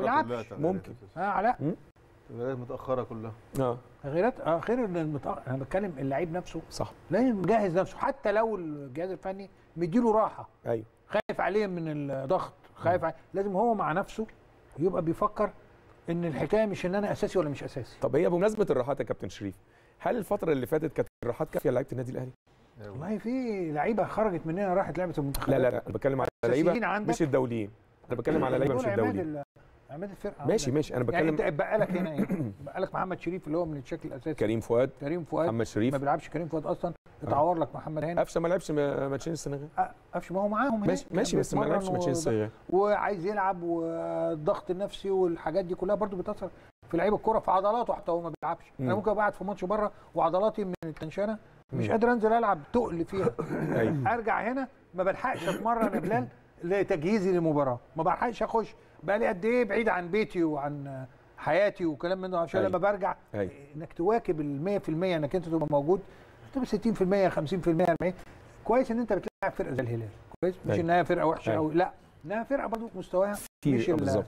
ممكن علاء تغييرات متاخره كلها. تغييرات غير المتاخر. انا بتكلم اللعيب نفسه صح، لازم مجهز نفسه، حتى لو الجهاز الفني مديله راحه. ايوه خايف عليه من الضغط، خايف لازم هو مع نفسه يبقى بيفكر ان الحكايه مش ان انا اساسي ولا مش اساسي. طب هي بمناسبه الراحات يا كابتن شريف، هل الفتره اللي فاتت كانت الراحات كافيه لعيبه النادي الاهلي؟ والله في لعيبه خرجت مننا راحت لعبه المنتخب. لا انا بتكلم على لعيبه مش الدوليين، انا بتكلم على لعيبه مش الدوليين. عماد الفرقه ماشي انا بتكلم. يعني انت بقى لك هنا ايه؟ بقى لك محمد شريف اللي هو من الشكل الاساسي، كريم فؤاد محمد شريف ما بيلعبش. كريم فؤاد اصلا اتعور لك. محمد هاني قفشه ما لعبش ماتشين السنغال. قفشه ما هو معاهم ماشي بس ما لعبش ماتشين السنغال، وعايز يلعب، والضغط النفسي والحاجات دي كلها برضو بتاثر في لعيب الكوره، في عضلاته حتى هو ما بيلعبش. انا ممكن ابقى قاعد في ماتش بره وعضلاتي من التنشنه مش قادر انزل العب، تقل فيها. ارجع هنا ما بلحقش اتمرن يا بلال لتجهيزي للمباراه، ما بلحقش اخش. بقى لي قد ايه بعيد عن بيتي وعن حياتي وكلام من ده، عشان لما برجع انك تواكب ال 100% انك انت تبقى موجود، تبقى 60% 50% 40. كويس ان انت بتلعب فرقه زي الهلال، كويس مش انها فرقه وحشه او لا، انها فرقه برضه مستواها مش بالظبط.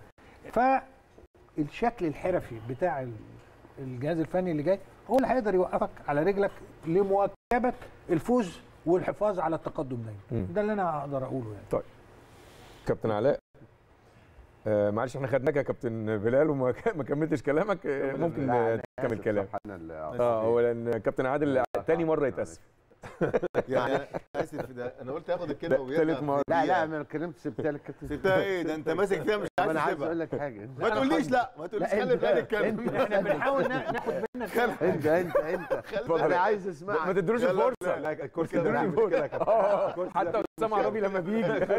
فالشكل الحرفي بتاع الجهاز الفني اللي جاي هو اللي هيقدر يوقفك على رجلك لمواكبه الفوز والحفاظ على التقدم دايما. ده اللي انا اقدر اقوله يعني. طيب كابتن علاء، معلش احنا خدناك يا كابتن بلال وما كملتش كلامك، ممكن تكمل كلام. هو لان كابتن عادل تاني مره يتاسف. يعني انا اسف، ده انا قلت اخد الكلمه ويرجع. لا ما اتكلمتش، سبتها لك كابتن. سبتها ايه؟ ده انت ماسك فيها مش عايز تسيبها. انا عايز اقول لك حاجه، ما تقوليش لا، ما تقوليش خلي بالك الكلام. احنا بنحاول ناخد منك. انت انا عايز اسمعك، ما تدروش الفرصه. لا الكرسي ده مش مشكله. حتى اسامه عربي لما بيجي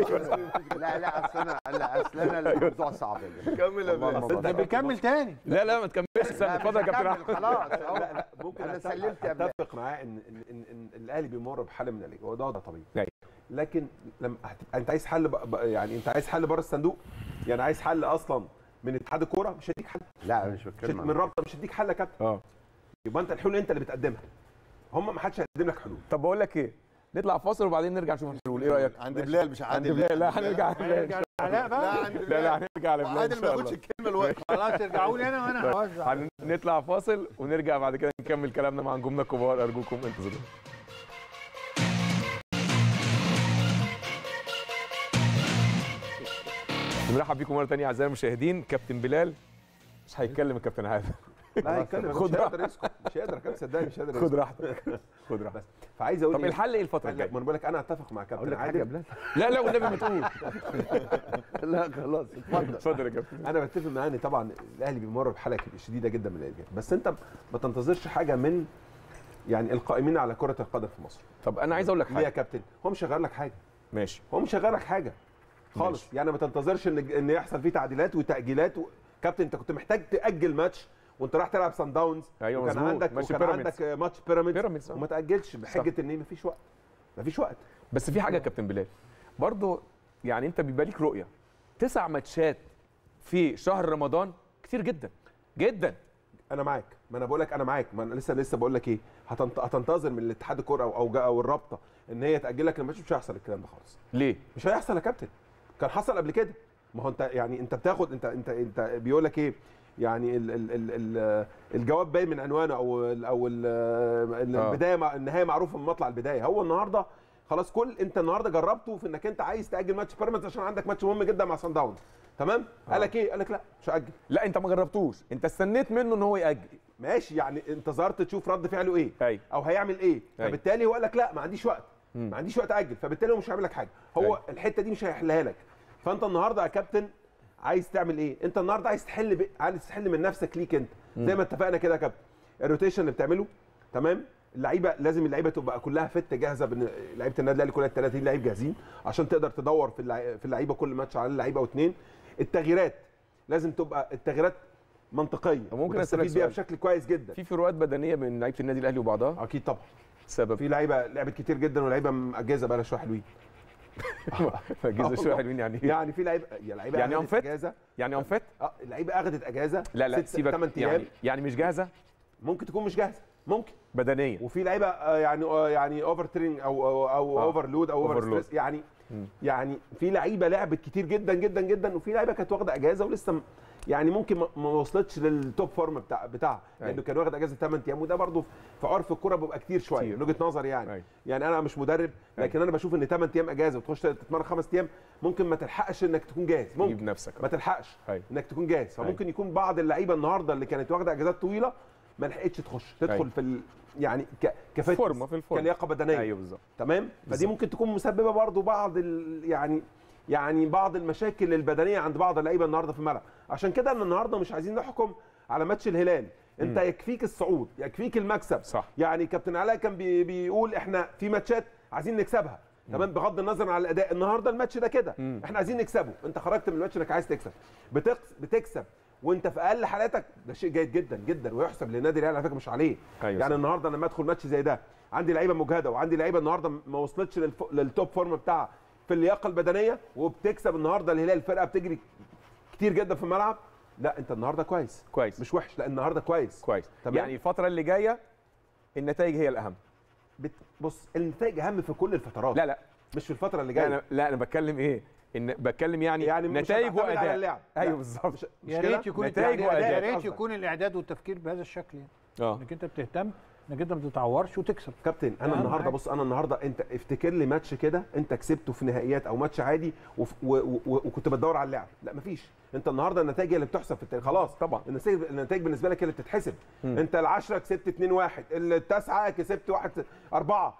لا اصل انا الموضوع صعب. كمل يا باشا. ده بيكمل تاني. لا ما تكملش. اتفضل يا كابتن احمد. خلاص لا ممكن انا سلمت. اتفق معاه ان الاهلي بيمر بحاله من الإجهاد، وده طبيعي. لكن لما انت عايز حل يعني انت عايز حل بره الصندوق، يعني عايز حل اصلا من اتحاد الكوره، مش هديك حل. لا مش بتكلم من رابطه، مش هديك حل يا كابتن. يبقى انت الحلول انت اللي بتقدمها، هم ما حدش هيقدم لك حلول. طب بقول لك ايه، نطلع فاصل وبعدين نرجع نشوف الحلول. ايه رايك؟ عند بلال مش عند بلال. لا هنرجع علاء بقى. لا هنرجع على بلال. عادل ما ياخدش الكلمه الوقت. خلاص ارجعوا لي انا وانا هوزع. نطلع فاصل ونرجع بعد كده نكمل كلامنا مع نجومنا الكبار. ارجوكم انتظرونا. نرحب بيكم مره ثانيه اعزائي المشاهدين. كابتن بلال مش هيتكلم الكابتن عادل. لا هيتكلم، مش هيقدر يسكت، مش هيقدر كابتن، صدقني مش هيقدر يسكت. خد راحتك خد راحتك. فعايز اقول طب الحل ايه الفتره الجايه؟ ما انا بقول لك انا اتفق مع كابتن عادل. لا والنبي ما تقول. لا خلاص اتفضل يا كابتن. انا بتفق معاه ان طبعا الاهلي بيمر بحاله شديده جدا من الاجهاد، بس انت ما تنتظرش حاجه من يعني القائمين على كره القدم في مصر. طب انا عايز اقول لك حاجه. ليه يا كابتن؟ هو مش هيغير لك حاجه. ماشي. هو مش هيغير لك حاجه خالص. ماشي. يعني ما تنتظرش ان يحصل فيه تعديلات وتاجيلات. كابتن انت كنت محتاج تاجل ماتش وانت رايح تلعب سان داونز. ايوه وكان عندك ماتش بيراميدز وما تاجلش بحجه ان مفيش وقت. مفيش وقت. بس في حاجه يا كابتن بلال برضه، يعني انت بيبقى ليك رؤيه 9 ماتشات في شهر رمضان كتير جدا جدا. انا معاك، ما انا بقول لك انا معاك، ما انا لسه بقول لك ايه، هتنتظر من الاتحاد الكوره او الرابطه ان هي تاجل لك الماتش؟ مش هيحصل الكلام ده خالص. ليه؟ مش هيحصل يا كابتن، كان حصل قبل كده. ما هو انت يعني انت بتاخد انت بيقول لك ايه يعني الجواب باين من عنوانه او البدايه النهايه معروفه من مطلع البدايه. هو النهارده خلاص انت النهارده جربته في انك انت عايز تاجل ماتش بيراميدز عشان عندك ماتش مهم جدا مع صن داونز، تمام؟ قال لك ايه؟ قال لك لا مش هاجل. لا انت ما جربتوش، انت استنيت منه ان هو ياجل. ماشي، يعني انتظرت تشوف رد فعله ايه. أيوة. او هيعمل ايه. أيوة. فبالتالي هو قال لك لا ما عنديش وقت، ما عنديش وقت اجل، فبالتالي هو مش هيعمل لك حاجه. هو أيوة. الحته دي مش هيحلها لك. فانت النهارده يا كابتن عايز تعمل ايه؟ انت النهارده عايز تحل من نفسك ليك انت، زي ما اتفقنا كده يا كابتن. الروتيشن اللي بتعمله تمام، لازم اللعيبه تبقى كلها فت جاهزه، لعيبه النادي الاهلي كلها 30 لعيب جاهزين عشان تقدر تدور في اللعيبه كل ماتش على لعيبه واثنين. التغييرات لازم تبقى التغييرات منطقيه ممكن استفيد بيها بشكل كويس جدا. في فروقات بدنيه بين لعيبه النادي الاهلي وبعضها اكيد طبعا. سبب في لعيبه لعبت كتير جدا ولاعيبه مأجزه بقى لها شويه حلوين. مأجزه شويه حلوين يعني ايه؟ يعني في لعيبه يعني اخذت اجازه. يعني انفت؟ اللعيبه اخذت اجازه. لا سيبك 8 ايام. يعني مش جاهزه؟ ممكن تكون مش جاهزه، ممكن بدنيا. وفي لعيبه يعني اوفر تريننج او اوفر لود او اوفر ستريس. يعني في لعيبه لعبت كتير جدا جدا جدا، وفي لعيبه كانت واخده اجازه ولسه يعني ممكن ما وصلتش للتوب فورم بتاعها لانه كان واخد اجازه 8 ايام، وده برضه في عرف الكوره بيبقى كتير شويه من وجهه نظري يعني. يعني انا مش مدرب، لكن انا بشوف ان 8 ايام اجازه وتخش تتمرن 5 ايام ممكن ما تلحقش انك تكون جاهز، ممكن نفسك ما تلحقش انك تكون جاهز. فممكن يكون بعض اللعيبه النهارده اللي كانت واخده اجازات طويله ما لحقتش تدخل في يعني فورمه في الفورمه كلياقه بدنيه. ايوه بالظبط تمام. فدي ممكن تكون مسببه برضو بعض يعني بعض المشاكل البدنيه عند بعض اللعيبه النهارده في الملعب. عشان كده ان النهارده مش عايزين نحكم على ماتش الهلال. انت يكفيك الصعود، يكفيك المكسب. صح. يعني كابتن علاء كان بيقول احنا في ماتشات عايزين نكسبها، تمام، بغض النظر عن الاداء. النهارده الماتش ده كده احنا عايزين نكسبه. انت خرجت من الماتش انك عايز تكسب، بتكسب وانت في اقل حالاتك، ده شيء جيد جدا جدا ويحسب للنادي الاهلي على فكره، مش عليه. يعني النهارده لما ادخل ماتش زي ده عندي لعيبه مجهده وعندي لعيبه النهارده ما وصلتش للتوب فورم بتاعها في اللياقه البدنيه، وبتكسب النهارده الهلال، فرقه بتجري كتير جدا في الملعب. لا انت النهارده كويس مش وحش، لا النهارده كويس. تمام. يعني الفتره اللي جايه النتائج هي الاهم. بص النتائج اهم في كل الفترات. لا مش في الفتره اللي جايه. لا انا بتكلم ايه، بتكلم يعني نتائج واداء. ايوه بالظبط. يا ريت يكون نتائج واداء. يا ريت يكون الاعداد والتفكير بهذا الشكل يعني. انك انت بتهتم انك انت ما تتعورش وتكسب. كابتن انا النهارده بص، انا النهارده انت افتكر لي ماتش كده انت كسبته في نهائيات او ماتش عادي وكنت بتدور على اللعب. لا مفيش. انت النهارده النتائج اللي بتحسب في التاريخ خلاص. طبعا النتائج بالنسبه لك اللي بتتحسب. انت ال10 كسبت 2-1، ال9 كسبت 1-4.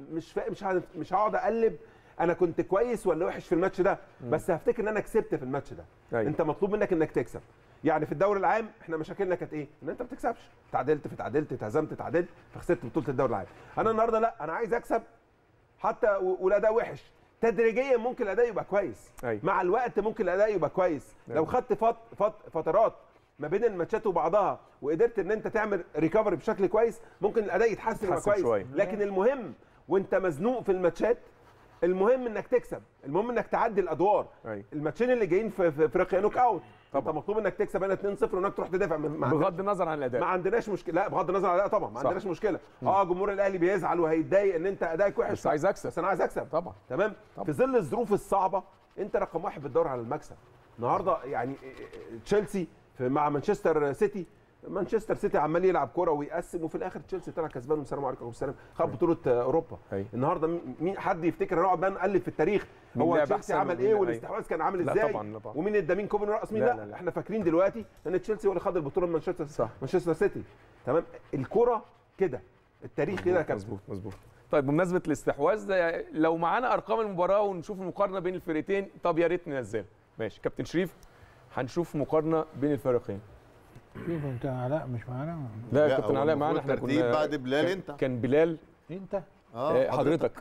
مش هقعد اقلب انا كنت كويس ولا وحش في الماتش ده، بس هفتكر ان انا كسبت في الماتش ده. انت مطلوب منك انك تكسب. يعني في الدوري العام احنا مشاكلنا كانت ايه؟ ان انت ما بتكسبش، تعادلت اتهزمت اتعادلت فخسرت بطوله الدوري العام. انا النهارده لا، انا عايز اكسب حتى والاداء وحش. تدريجيا ممكن الاداء يبقى كويس. مع الوقت ممكن الاداء يبقى كويس. لو خدت فترات ما بين الماتشات وبعضها وقدرت ان انت تعمل ريكفري بشكل كويس، ممكن الاداء يتحسن يبقى كويس شوية. لكن المهم وانت مزنوق في الماتشات، المهم انك تكسب، المهم انك تعدي الادوار. الماتشين اللي جايين في افريقيا نوك اوت، انت مطلوب انك تكسب هنا 2-0 وانك تروح تدافع. بغض النظر عن الاداء ما عندناش مشكله. لا بغض النظر عن الاداء طبعا ما عندناش مشكله. جمهور الاهلي بيزعل وهيتضايق ان انت ادائك وحش، بس عايز اكسب. بس انا عايز اكسب طبعا. تمام. في ظل الظروف الصعبه انت رقم واحد بتدور على المكسب. النهارده يعني تشيلسي مع مانشستر سيتي، مانشستر سيتي عمال يلعب كوره ويقسم، وفي الاخر تشيلسي طلع كسبان والسلام عليكم والسلام، خد بطوله اوروبا. النهارده مين حد يفتكر نقعد بقى نقلب في التاريخ هو تشيلسي عمل ايه والاستحواذ كان عامل ازاي ومين ادى مين كوبن ورقص مين؟ لا احنا فاكرين دلوقتي ان تشيلسي هو اللي خد البطوله من مانشستر سيتي. تمام. الكوره كده، التاريخ كده. مظبوط. طيب بمناسبه الاستحواذ ده، لو معانا ارقام المباراه ونشوف المقارنه بين الفريقين، طب يا ريت ننزلها. ماشي كابتن شريف، هنشوف مقارنه بين الفريقين. شوف انت علاء مش معانا؟ لا يا كابتن علاء معانا، احنا كنا بعد بلال. انت كان بلال انت حضرتك.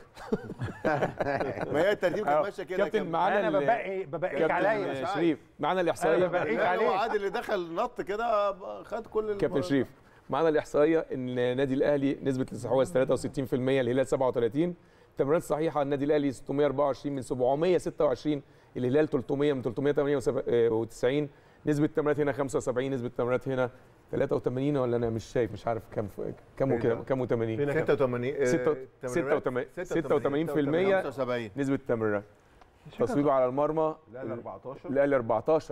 ما هي الترتيب كان ماشيه كده. كابتن معانا، انا ببقيك عليا شريف، معانا الاحصائيه. ببقيك عليا. عادل اللي دخل نط كده خد كل كابتن شريف معانا الاحصائيه ان النادي الاهلي نسبه الاستحواذ 63%، الهلال 37. التمريرات الصحيحه النادي الاهلي 624 من 726، الهلال 300 من 398. نسبه التمريرات هنا 75، نسبه التمريرات هنا 83 ولا انا مش شايف، مش عارف كام كام 80 86% نسبه التمريرات. تصويبه على المرمى ل 14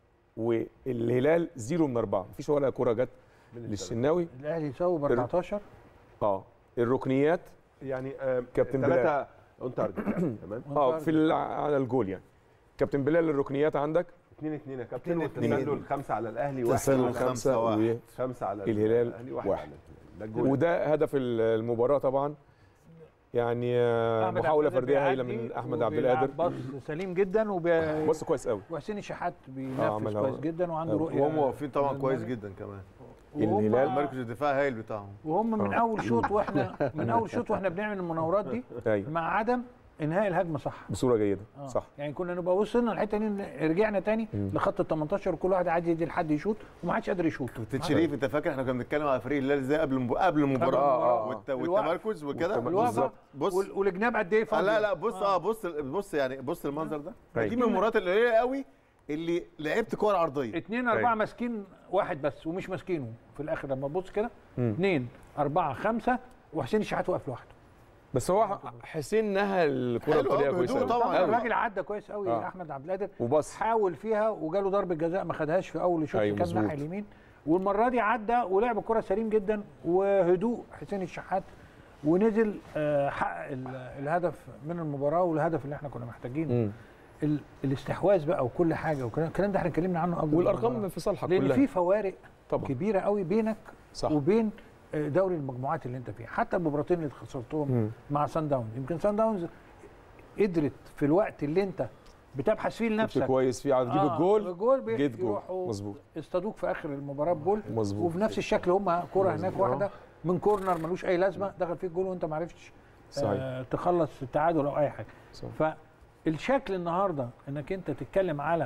والهلال 0 من 4، مفيش ولا كره جت للشناوي. الاهلي يصوب 14. الركنيات يعني كابتن بلال 3 اون تارجت تمام. على الجول يعني. كابتن بلال الركنيات عندك 2-2 يا كابتن، والتسلل 5 على الاهلي، 1 تسلل 5 على الهلال 1. وده هدف المباراه طبعا، يعني محاوله فرديه هايله من احمد عبد القادر، باص سليم جدا بص كويس قوي، وحسين الشحات بينفذ كويس جدا وعنده رؤيه، وهم واقفين طبعا كويس جدا كمان. الهلال مركز الدفاع هايل بتاعهم، وهم من اول شوط واحنا بنعمل المناورات دي مع عدم انهاء الهجمه صح بصوره جيده. صح، يعني كنا نبقى وصلنا الحته دي، رجعنا تاني لخط ال 18 وكل واحد عايز يدي لحد يشوط وما حدش قادر يشوط. كابتن شريف انت فاكر احنا كنا بنتكلم على فريق الهلال ازاي قبل المباراه والتمركز وكده. بص والجناب قد ايه فاضي. لا بص يعني بص المنظر ده، دي من المباريات القليله قوي اللي لعبت كور عرضيه. 2 4 ماسكين واحد بس ومش ماسكينه في الاخر لما تبص كده 2 4 5 وحسين الشحات واقف لوحده. بس هو حسين نهى الكره بطريقه كويسه طبعا. الراجل عدى كويس قوي احمد عبد القادر وبص حاول فيها وجاله ضربه جزاء ما خدهاش في اول شوط كان ناحيه اليمين، والمره دي عدى ولعب الكره سليم جدا وهدوء حسين الشحات ونزل حقق الهدف من المباراه والهدف اللي احنا كنا محتاجينه. الاستحواذ بقى وكل حاجه والكلام ده احنا اتكلمنا عنه قبل، والارقام في صالحك كلها، لان في فوارق طبعا كبيره قوي بينك صح. وبين دوري المجموعات اللي انت فيه. حتى المباراتين اللي خسرتهم مع سان داونز، يمكن سان داونز قدرت في الوقت اللي انت بتبحث فيه لنفسك كويس فيه تجيب الجول جيت جول مظبوط، اصطادوك في اخر المباراه بجول مظبوط، وفي نفس الشكل هم كوره هناك واحده من كورنر ملوش اي لازمه دخل فيك جول وانت ما عرفتش تخلص التعادل او اي حاجه. فالشكل النهارده انك انت تتكلم على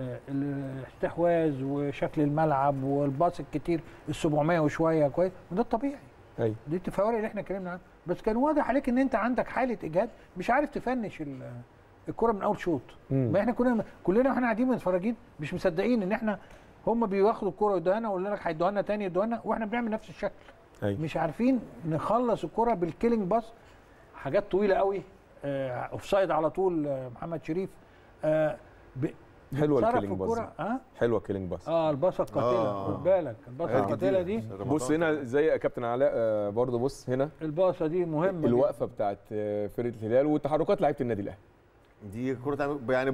الاستحواذ وشكل الملعب والباص الكتير ال 700 وشويه كويس، وده الطبيعي. ايوه دي الفوارق اللي احنا اتكلمنا عنها، بس كان واضح عليك ان انت عندك حاله اجهاد مش عارف تفنش الكره من اول شوط. ما احنا كلنا واحنا قاعدين متفرجين مش مصدقين ان احنا هم بياخدوا الكره يدوها لنا ويقول لك هيدوها لنا تاني يدوها لنا واحنا بنعمل نفس الشكل. مش عارفين نخلص الكره بالكيلينج باص، حاجات طويله قوي، اوفسايد على طول محمد شريف. حلوه الكيلينج باص، حلوه الكيلينج باص، الباصه القاتله. خد بالك الباصه القاتله دي، بص هنا زي يا كابتن علاء برضه، بص هنا الباصه دي مهمه، الوقفه بتاعت فرقه الهلال وتحركات لعيبه النادي الاهلي دي كره يعني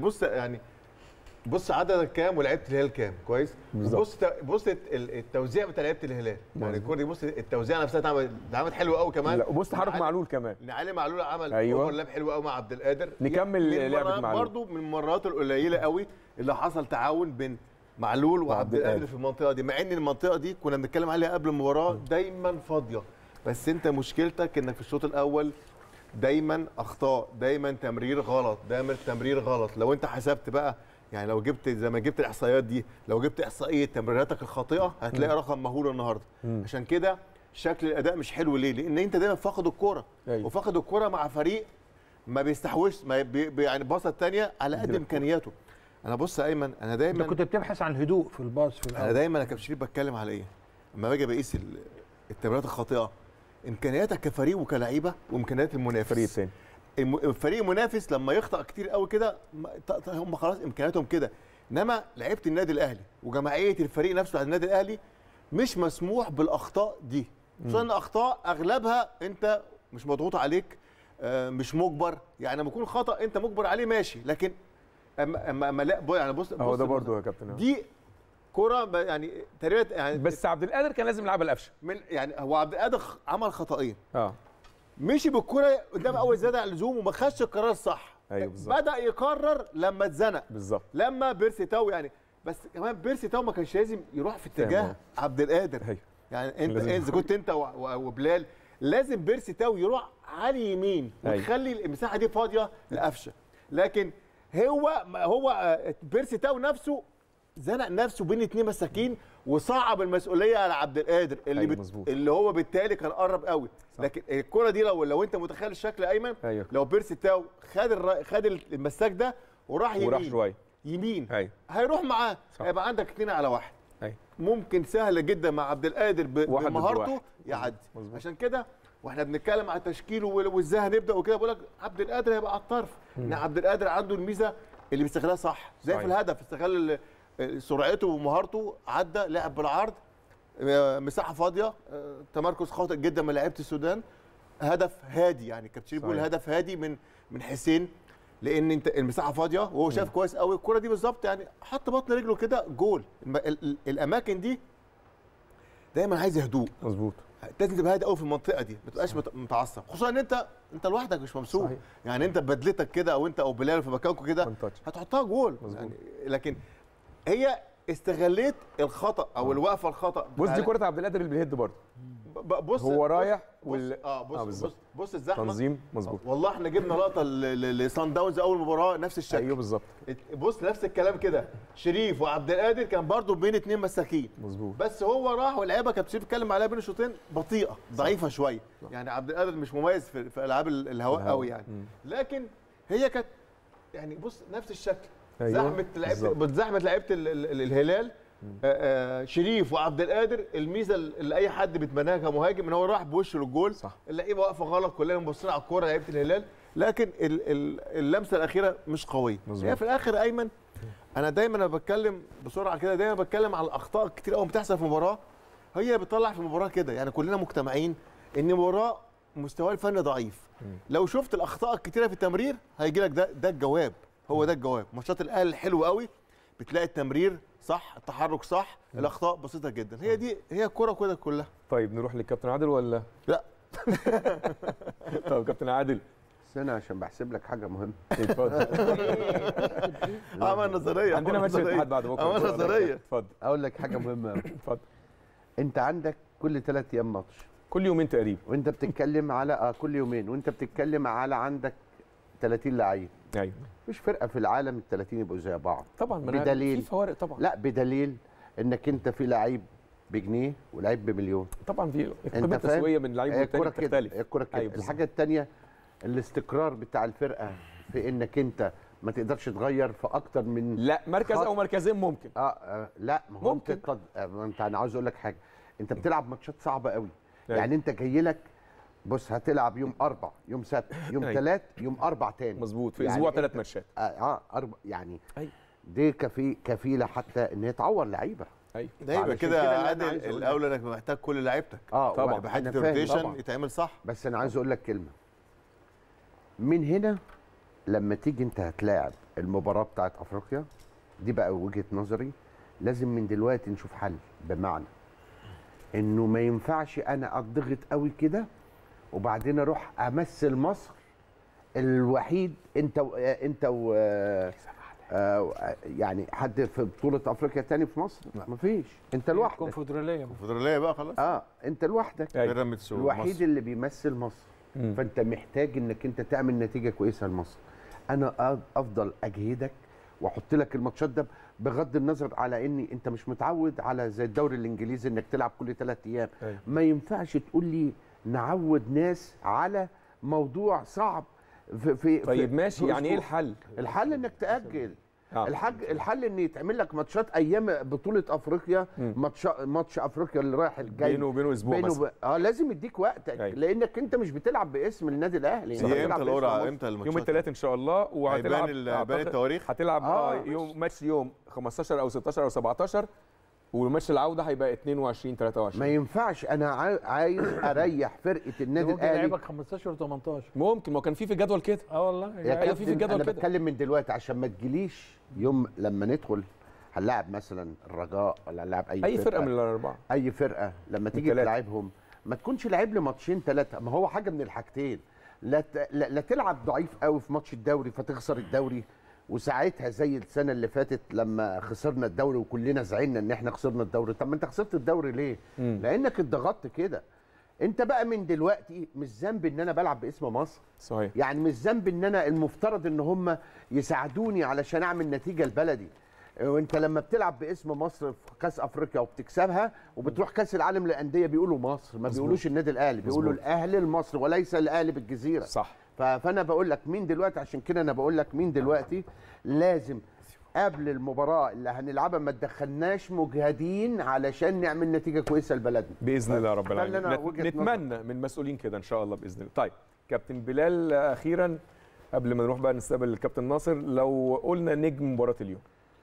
بص عددك كام ولعيبه الهلال كام كويس. بص التوزيع بتاع لعيبه الهلال، يعني الكوره دي بص التوزيع نفسها اتعملت حلو قوي كمان. لا وبص تحرك معلول كمان، علي معلول عمل لعب حلو قوي مع عبد القادر. نكمل لعبه معلول برضه من المرات القليله قوي اللي حصل تعاون بين معلول وعبد القادر في المنطقه دي، مع ان المنطقه دي كنا بنتكلم عليها قبل المباراه دايما فاضيه، بس انت مشكلتك انك في الشوط الاول دايما اخطاء، دايما تمرير غلط. لو انت حسبت بقى يعني لو جبت زي ما جبت الاحصائيات دي، لو جبت احصائيه تمريراتك الخاطئه هتلاقي رقم مهول النهارده. عشان كده شكل الاداء مش حلو. ليه؟ لان انت دايما فاقد الكوره، وفاقد الكوره مع فريق ما بيستحوذش، يعني الباصه الثانيه على قد امكانياته. انا بص يا ايمن، انا دايما انت كنت بتبحث عن الهدوء في الباص في الأول. انا دايما يا كابتن شريف بتكلم على ايه؟ اما باجي بقيس التمريرات الخاطئه، امكانياتك كفريق وكلاعيبه وامكانيات المنافس. الفريق الثاني، الفريق المنافس لما يخطأ كتير قوي كده هم خلاص امكانياتهم كده، انما لعيبه النادي الاهلي وجماعيه الفريق نفسه على النادي الاهلي مش مسموح بالاخطاء دي، خصوصا ان اخطاء اغلبها انت مش مضغوط عليك، مش مجبر. يعني لما يكون خطأ انت مجبر عليه ماشي، لكن اما لا يعني بص هو ده برضه يا كابتن، دي كرة يعني تقريبا يعني، بس عبد القادر كان لازم يلعبها القفشه. يعني هو عبد القادر عمل خطأين، مشي بالكرة قدام اول زياده عن اللزوم وما خدش القرار الصح. ايوه بالظبط، بدأ يقرر لما اتزنق بالظبط، لما بيرسي تاو يعني، بس كمان بيرسي تاو ما كانش لازم يروح في اتجاه عبد القادر. أيوه. يعني انت اذا كنت انت وبلال لازم بيرسي تاو يروح على اليمين وتخلي المساحه دي فاضيه لقفشه، لكن هو بيرسي تاو نفسه زنق نفسه بين اتنين مساكين وصعب المسؤوليه على عبد القادر اللي هو بالتالي كان قرب قوي. لكن الكره دي لو انت متخيل الشكل ايمن، لو بيرسي تاو خد المساك ده وراح يمين شويه يمين أيوة. هيروح معاه، هيبقى عندك 2 على 1. أيوة. ممكن سهل جدا مع عبد القادر واحد ضد بمهارته واحد. يعدي. مظبوط. عشان كده واحنا بنتكلم على تشكيله وازاي هنبدا وكده، بقول لك عبد القادر هيبقى على الطرف. ان عبد القادر عنده الميزه اللي بيستغلها صح، زي صحيح. في الهدف استغل سرعته ومهارته، عدى لعب بالعرض، مساحه فاضيه، تمركز خاطئ جدا من لعيبه السودان، هدف هادي. يعني كابتن بيقول هدف هادي من حسين، لان انت المساحه فاضيه وهو شاف كويس قوي الكره دي بالظبط، يعني حط بطن رجله كده جول. الاماكن دي دايما عايز هدوء. مظبوط. لازم تبقى هادي قوي في المنطقه دي، ما تبقاش متعصب، خصوصا ان انت لوحدك مش ممسوك. يعني انت ببدلتك كده او انت او بلال في مكانكم كده هتحطها جول يعني. لكن هي استغليت الخطا او الوقفه الخطا. بص دي كره عبد القادر اللي بيهد برضه. بص هو رايح بص الزحمه تنظيم مظبوط. والله احنا جبنا لقطه لصن داونز اول مباراه نفس الشكل. ايوه بالظبط. بص نفس الكلام كده، شريف وعبد القادر كان برضو بين 2 مساكين مظبوط، بس هو راح واللعيبه كابتن شريف اتكلم عليها بين الشوطين بطيئه ضعيفه شويه. يعني عبد القادر مش مميز في العاب الهواء قوي يعني. لكن هي كانت يعني بص نفس الشكل. زحمه لعيبه الهلال، شريف وعبد القادر. الميزه اللي اي حد بيتمناها كمهاجم ان هو راح بوشه للجول، اللعيبه واقفه غلط، كلنا بنبص على الكوره لعيبه الهلال، لكن اللمسه الاخيره مش قويه. هي في الاخر ايمن انا دايما بتكلم بسرعه كده، دايما بتكلم على الاخطاء كتير قوي بتحصل في المباراه، هي بتطلع في المباراه كده. يعني كلنا مجتمعين ان المباراه مستواه الفني ضعيف. لو شفت الاخطاء الكتيره في التمرير هيجي لك ده الجواب. هو ده الجواب. ماتشات الاهلي الحلوه قوي بتلاقي التمرير صح، التحرك صح، الاخطاء بسيطه جدا. هي الكوره كده كلها. طيب نروح للكابتن عادل ولا لا؟ طب كابتن عادل استنى عشان بحسب لك حاجه مهمه. اتفضل. عمل نظريه، عندنا ماتش الاتحاد بعد بكره. عمل نظريه. اتفضل. اقول لك حاجه مهمه قوي. اتفضل. انت عندك كل 3 ايام ماتش، كل يومين تقريبا، وانت بتتكلم على كل يومين، وانت بتتكلم على عندك 30 لعيب. ايوه. مفيش فرقه في العالم ال 30 يبقوا زي بعض. طبعا بدليل في فوارق طبعا. لا بدليل انك انت في لعيب بجنيه ولعيب بمليون. طبعا في قيمه تسويه من لعيب والتاني بتختلف. الكوره كده. أيوة. الحاجه الثانيه الاستقرار بتاع الفرقه في انك انت ما تقدرش تغير في اكتر من لا مركز او مركزين ممكن. لا ما هو ممكن. انت انا عاوز اقول لك حاجه، انت بتلعب ماتشات صعبه قوي. يعني انت جاي لك بص هتلعب يوم 4 يوم 7 يوم 3 يوم 4 تاني. مظبوط، في يعني اسبوع 3 ماتشات. 4 يعني. دي كفيله حتى ان هي تعور لعيبه. ايوه ده يبقى كده عادل الاولى انك محتاج كل لعيبتك. طبعا بحته الروتيشن يتعمل صح. بس انا عايز اقول لك كلمه من هنا، لما تيجي انت هتلاعب المباراه بتاعت افريقيا دي بقى وجهه نظري، لازم من دلوقتي نشوف حل، بمعنى انه ما ينفعش انا اضغط قوي كده وبعدين اروح امثل مصر الوحيد انت يعني حد في بطوله افريقيا تاني في مصر؟ مفيش. انت لوحدك. كونفدراليه بقى خلاص. انت لوحدك. الوحيد اللي بيمثل مصر. فانت محتاج انك انت تعمل نتيجه كويسه لمصر. انا افضل اجهدك واحط لك الماتشات ده بغض النظر على اني انت مش متعود على زي الدوري الانجليزي انك تلعب كل 3 ايام. ما ينفعش تقول لي نعود ناس على موضوع صعب طيب ماشي. يعني ايه الحل؟ الحل انك تاجل. الحل ان يتعمل لك ماتشات ايام بطوله افريقيا، ماتش افريقيا اللي رايح الجاي بينه وبينه اسبوع مثلا. لازم يديك وقتك. لانك انت مش بتلعب باسم النادي الاهلي. هي امتى القرعه؟ امتى الماتش؟ يوم الثلاث ان شاء الله. وهتلعب بين التواريخ هتلعب يوم ماتش يوم 15 او 16 او 17 وماتش العوده هيبقى 22 23. ما ينفعش. انا عايز اريح فرقه النادي الاهلي. لعيبك 15 و18 ممكن. ما كان في الجدول كده. والله يعني في الجدول كده. انا بتكلم من دلوقتي عشان ما تجيليش يوم لما ندخل هنلاعب مثلا الرجاء ولا هنلاعب اي فرقه من الاربعه. اي فرقه لما تيجي تلعبهم ما تكونش لعيب لي ماتشين 3. ما هو حاجه من الحاجتين، لا تلعب ضعيف قوي في ماتش الدوري فتخسر الدوري، وساعتها زي السنه اللي فاتت لما خسرنا الدوري وكلنا زعلنا ان احنا خسرنا الدوري. طب ما انت خسرت الدوري ليه؟ لانك اتضغطت كده. انت بقى من دلوقتي مش ذنب ان انا بلعب باسم مصر. صحيح. يعني مش ذنب ان انا المفترض ان هم يساعدوني علشان اعمل نتيجه لبلدي. وانت لما بتلعب باسم مصر في كاس افريقيا وبتكسبها وبتروح كاس العالم للانديه بيقولوا مصر، ما بيقولوش النادي الاهلي، بيقولوا الاهلي المصري وليس الاهلي بالجزيره. صح. فانا بقول لك مين دلوقتي، عشان كده انا بقول لك مين دلوقتي لازم قبل المباراه اللي هنلعبها ما تدخلناش مجهدين علشان نعمل نتيجه كويسه لبلدنا باذن الله رب العالمين. نتمنى من المسؤولين كده ان شاء الله باذن الله. طيب كابتن بلال، اخيرا قبل ما نروح بقى نستقبل الكابتن ناصر، لو قلنا نجم مباراه اليوم.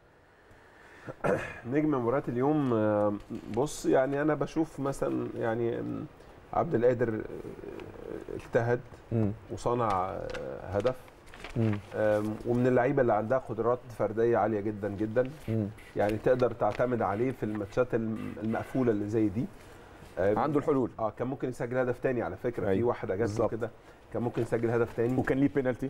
نجم مباراه اليوم، بص يعني انا بشوف مثلا يعني عبد القادر اجتهد وصنع هدف، ومن اللعيبه اللي عندها قدرات فرديه عاليه جدا جدا، يعني تقدر تعتمد عليه في الماتشات المقفوله اللي زي دي. عنده الحلول. كان ممكن يسجل هدف تاني على فكره. أيوة. في واحد اجازه كده كان ممكن يسجل هدف تاني، وكان ليه بينالتي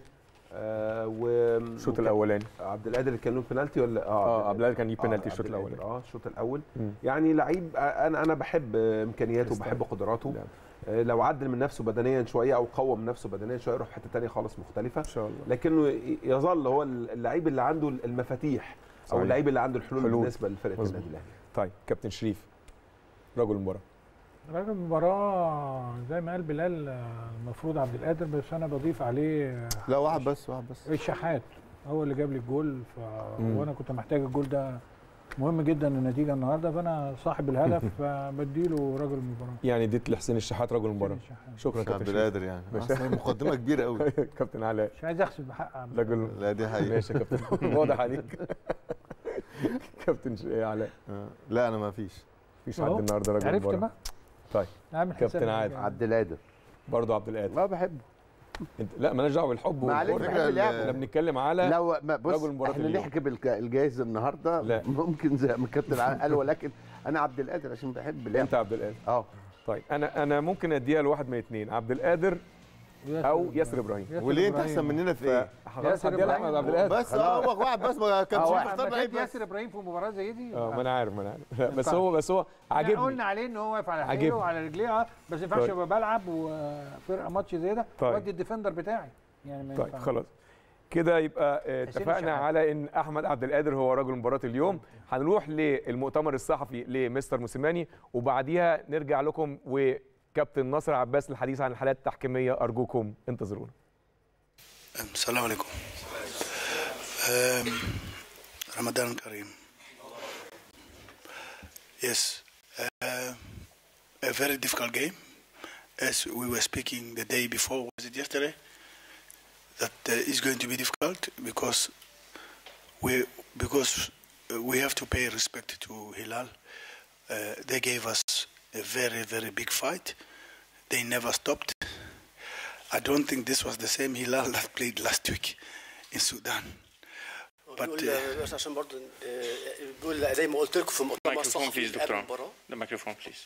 والشوط الاولاني. عبد القادر كان له بينالتي ولا عبد القادر كان ليه بينالتي الشوط الاولاني. الشوط الاول. يعني لعيب انا بحب امكانياته وبحب قدراته. لو عدل من نفسه بدنيا شويه او قوم نفسه بدنيا شويه يروح حته ثانيه خالص مختلفه ان شاء الله، لكنه يظل هو اللعيب اللي عنده المفاتيح او اللعيب اللي عنده الحلول بالنسبه لفرقه النادي الاهلي. طيب كابتن شريف، رجل المباراه. رجل المباراه زي ما قال بلال المفروض عبد القادر، بس انا بضيف عليه لا واحد بس الشحات هو اللي جاب لي الجول، وانا كنت محتاج الجول ده مهم جدا للنتيجه النهارده، فانا صاحب الهدف فبديله رجل المباراه. يعني اديت لحسين الشحات رجل المباراه. شكرا كابتن شريف. عبد القادر يعني مقدمه كبيره قوي. كابتن علاء، مش عايز احسب بحق عبد رجل. لا دي حقيقه. ماشي يا كابتن، واضح عليك. كابتن علاء. لا انا ما فيش حد النهارده رجل المباراه. عرفت بقى. طيب كابتن عادل. عبد القادر برضه عبد القادر. بحبه. لا مالناش دعوه بالحب والكره، احنا بنتكلم على رجل المباراه. احنا نحكي بالجائزه النهارده. لا. ممكن زي ما الكابتن قال، ولكن انا عبد القادر عشان بحب اللعب. انت عبد القادر. طيب انا ممكن اديها لواحد من اثنين، عبد القادر او ياسر ابراهيم. وليه انت احسن مننا في ايه؟ خلاص هديها لاحمد عبد القادر بس هو واحد بس ما كانش اختار لعيب. ياسر ابراهيم في مباراه زي دي ما انا عارف بس هو عاجبني. قلنا عليه ان هو واقف على حيله وعلى رجليه، بس ما ينفعش ابقى بلعب وفرقه ماتش زي ده وادي الديفندر بتاعي يعني. طيب خلاص كده يبقى اتفقنا على ان احمد عبد القادر هو رجل مباراه اليوم. هنروح للمؤتمر الصحفي لمستر موسيماني، وبعديها نرجع لكم وكابتن ناصر عباس للحديث عن الحالات التحكيميه. ارجوكم انتظرونا. السلام عليكم. رمضان كريم. Yes, a very difficult game. As we were speaking the day before, was it yesterday? That is going to be difficult because we have to pay respect to Hilal. They gave us a very, very big fight. They never stopped. I don't think this was the same Hilal that played last week in Sudan. بس عشان برضه بيقول زي ما قلت لكم في المؤتمر الصحفي قبل المباراه. الميكروفون بليز.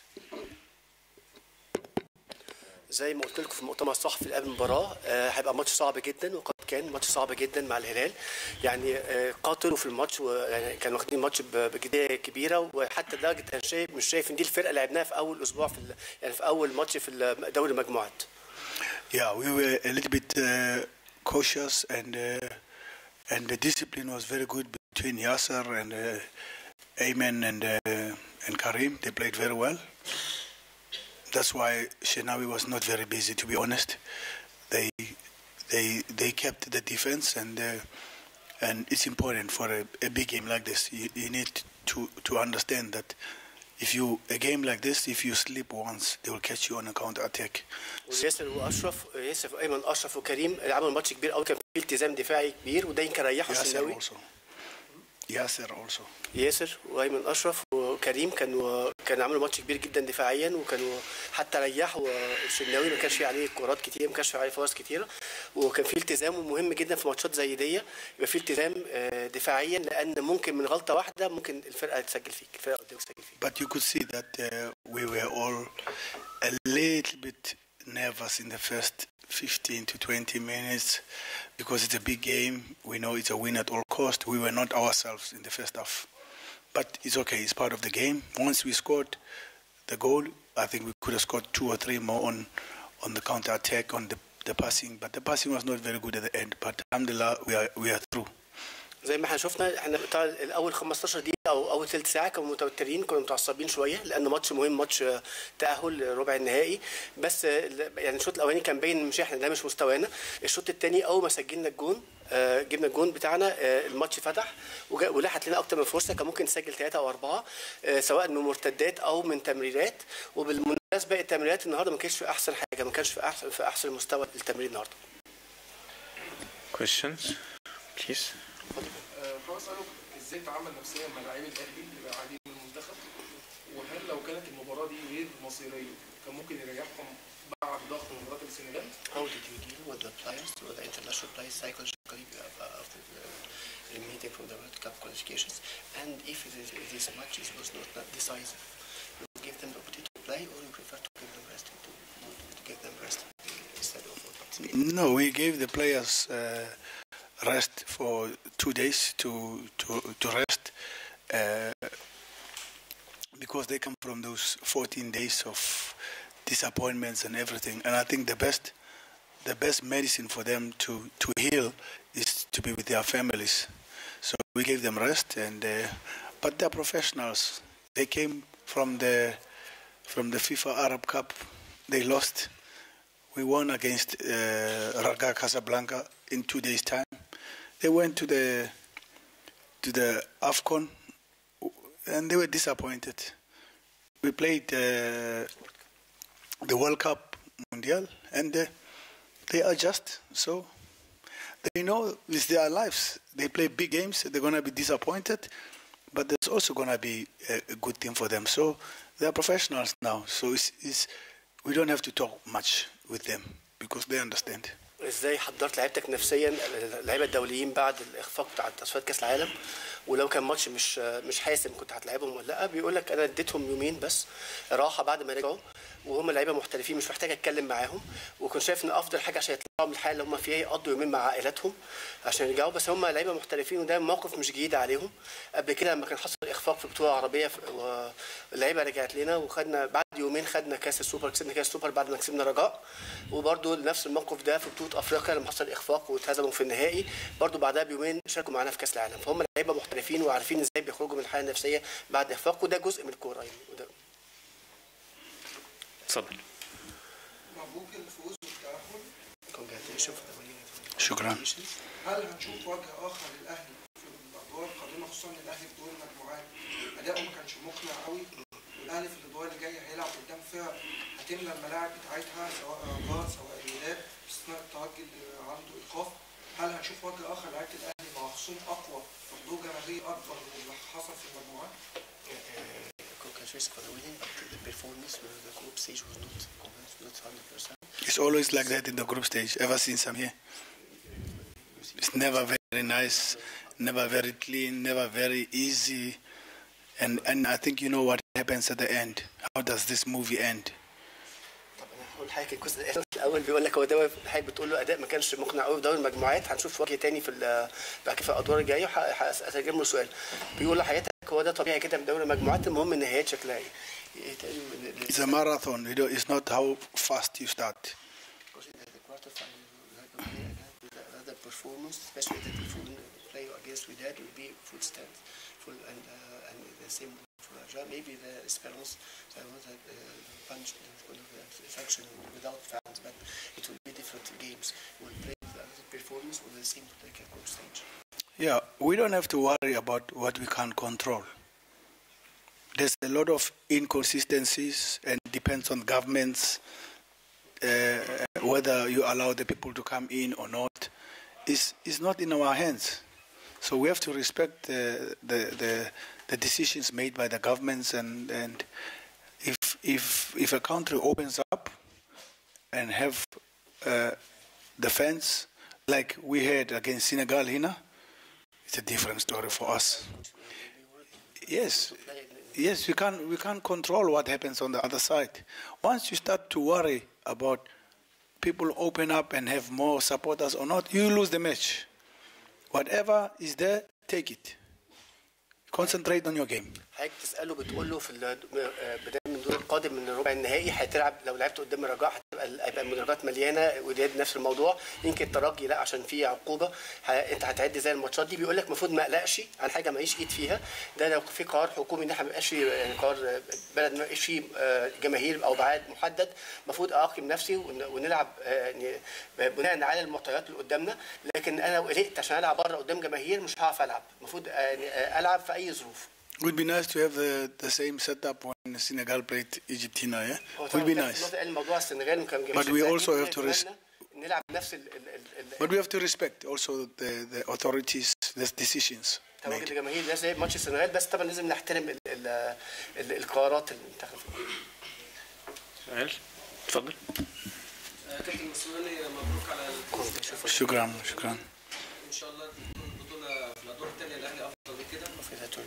زي ما قلت لكم في المؤتمر الصحفي قبل المباراه، هيبقى ماتش صعب جدا، وقد كان ماتش صعب جدا مع الهلال. يعني قاتلوا في الماتش، ويعني كانوا واخدين الماتش بجديه كبيره، وحتى لدرجه انا مش شايف ان دي الفرقه اللي لعبناها في اول اسبوع يعني في اول ماتش في دوري المجموعات. Yeah, we were a little bit cautious and the discipline was very good between Yasser and Ayman and Karim. They played very well. That's why Shenawi was not very busy, to be honest. They kept the defense, and it's important for a big game like this. You need to understand that a game like this, if you sleep once, they will catch you on a counter attack. ياسر وايمن اشرف وكريم عملوا ماتش كبير قوي، كان في التزام دفاعي كبير، وده يمكن ريحوا الشناوي. ياسر وايمن اشرف وكريم كانوا عملوا ماتش كبير جدا دفاعيا، وكانوا حتى ريحوا الشناوي، ما كانش عليه كرات كتير، ما كانش عليه فرص كتيره، وكان في التزام مهم جدا في ماتشات زي دي يبقى في التزام دفاعيا، لان ممكن من غلطه واحده ممكن الفرقه تسجل فيك، الفرقه قدامك تسجل فيك. But you could see that we were all a little bit nervous in the first 15 to 20 minutes because it's a big game. We know it's a win at all cost. We were not ourselves in the first half. But it's okay, it's part of the game. Once we scored the goal, I think we could have scored 2 or 3 more on the counter attack, on the passing. But the passing was not very good at the end. But alhamdulillah, we are through. زي ما احنا شفنا، احنا الاول 15 دقيقه او اول ثلث ساعه كانوا متوترين، كنا متعصبين شويه لان ماتش مهم، ماتش تاهل ربع النهائي. بس يعني الشوط الاولاني كان باين مش احنا، ده مش مستوانا. الشوط الثاني اول ما سجلنا الجون، جبنا الجون بتاعنا، الماتش فتح ولاحت لنا اكتر من فرصه، كان ممكن نسجل 3 او 4 سواء من مرتدات او من تمريرات. وبالمناسبه التمريرات النهارده ما كانتش في احسن حاجه، ما كانش في احسن مستوى التمرير النهارده. questions please. خلاص اسالك ازاي تعامل نفسيا مع لاعبي الاهلي اللي قاعدين من المنتخب، وهل لو كانت المباراه دي غير مصيريه كان ممكن يريحهم بعد ضغط مباراه السنغال؟ How did you deal with the players, with the international players psychologically after the meeting from the World Cup qualifications? And if this match was not decisive, you give them the opportunity to play, or you prefer to give them rest, to give them rest instead of participating? No, we gave the players rest for 2 days to rest because they come from those 14 days of disappointments and everything. And I think the best medicine for them to heal is to be with their families. So we gave them rest, and but they're professionals. They came from the FIFA Arab Cup. They lost. We won against Raga Casablanca in 2 days' time. They went to the AFCON, and they were disappointed. We played the World Cup Mundial, and they adjust. So they know it's their lives. They play big games. They're going to be disappointed, but there's also going to be a good thing for them. So they're professionals now. So we don't have to talk much with them because they understand. ازاي حضرت لعيبتك نفسيا، اللعيبه الدوليين بعد الاخفاق بتاع تصفيات كاس العالم، ولو كان ماتش مش حاسم كنت هتلعبهم ولا لا؟ بيقول لك انا اديتهم يومين بس راحه بعد ما رجعوا، وهم لعيبه محترفين مش محتاج اتكلم معاهم، وكنت شايف ان افضل حاجه عشان يطلعوا من الحاله اللي هم فيها يقضوا يومين مع عائلاتهم عشان يرجعوا. بس هم لعيبه محترفين وده موقف مش جديد عليهم. قبل كده لما كان حصل اخفاق في بطوله عربيه واللعيبه رجعت لنا، وخدنا بعد يومين خدنا كاس السوبر، كسبنا كاس السوبر بعد ما كسبنا رجاء. وبرده نفس الموقف ده في بطوله افريقيا لما حصل اخفاق واتهزموا في النهائي، برده بعدها بيومين شاركوا معانا في كاس العالم. فهم لعيبه محترفين وعارفين ازاي بيخرجوا من الحاله النفسيه بعد اخفاق، وده جزء من الكوره يعني. اتفضل. مبروك الفوز والتاهل. شكرا. هل هنشوف وجه اخر للاهلي في الادوار القادمه، خصوصا ان الاهلي في دور المجموعات اداؤه ما كانش مقنع قوي، والاهلي في الادوار اللي جايه هيلعب قدام فرق هتملى الملاعب بتاعتها سواء رجاء سواء الوداد باستثناء الترجي اللي عنده ايقاف؟ هل هنشوف وجه اخر لعيبه الاهلي مع خصوم اقوى وحضور جماهيري اكبر من اللي حصل في المجموعات؟ For the winning, but the performance with the group stage was not 100%. It's always like that in the group stage, ever since I'm here. It's never very nice, never very clean, never very easy. And I think you know what happens at the end. How does this movie end? هقول حاجه. الجزء الاول بيقول لك هو ده حضرتك بتقول له اداء ما كانش مقنع قوي في دوري المجموعات، هنشوف وجه تاني في بعد كده في الادوار الجايه. هترجم له سؤال بيقول لحضرتك هو ده طبيعي جدا في دوري المجموعات، المهم النهايات شكلها ايه؟ It's a marathon. It's not how fast you start. The performance, especially the performance play against Wydad, will be full stand, full and the same for Raja. Maybe the Esperance was a punch function without fans, but it will be different games. We'll play the performance with the same group stage. Yeah, we don't have to worry about what we can't control. There's a lot of inconsistencies, and it depends on governments whether you allow the people to come in or not. Is not in our hands. So we have to respect the decisions made by the governments, and if a country opens up and have the fans like we had against Senegal here, it's a different story for us. Yes, we can't control what happens on the other side. Once you start to worry about people open up and have more supporters or not, you lose the match. Whatever is there, take it. Concentrate on your game. حضرتك تساله بتقول له في بدايه من دور القادم القادم من الربع النهائي هتلعب، لو لعبت قدام الرجاء هيبقى المدرجات مليانه، ودي نفس الموضوع. يمكن الترجي لا عشان في عقوبه، انت هتعد زي الماتشات دي. بيقول لك المفروض ما اقلقش عن حاجه ماليش ايد فيها، ده لو في قرار حكومي ان احنا ما يبقاش في قرار بلد ما يبقاش في جماهير او بعدد محدد، المفروض اقيم نفسي ونلعب بناء على المعطيات اللي قدامنا. لكن انا لو قلقت عشان العب بره قدام جماهير مش هعرف العب، المفروض العب في اي ظروف. Would be nice to have the same setup when Senegal played Argentina, yeah? Would be nice. But we also have to But we have to respect also the authorities' decisions. تواجد الجماهير ده زي ماتش السنغال، بس طبعا لازم نحترم القرارات اللي بتاخد. سؤال اتفضل. كابتن مسؤولي مبروك على شكرا. ان شاء الله البطوله في الادوار الثانيه الاهلي افضل من كده.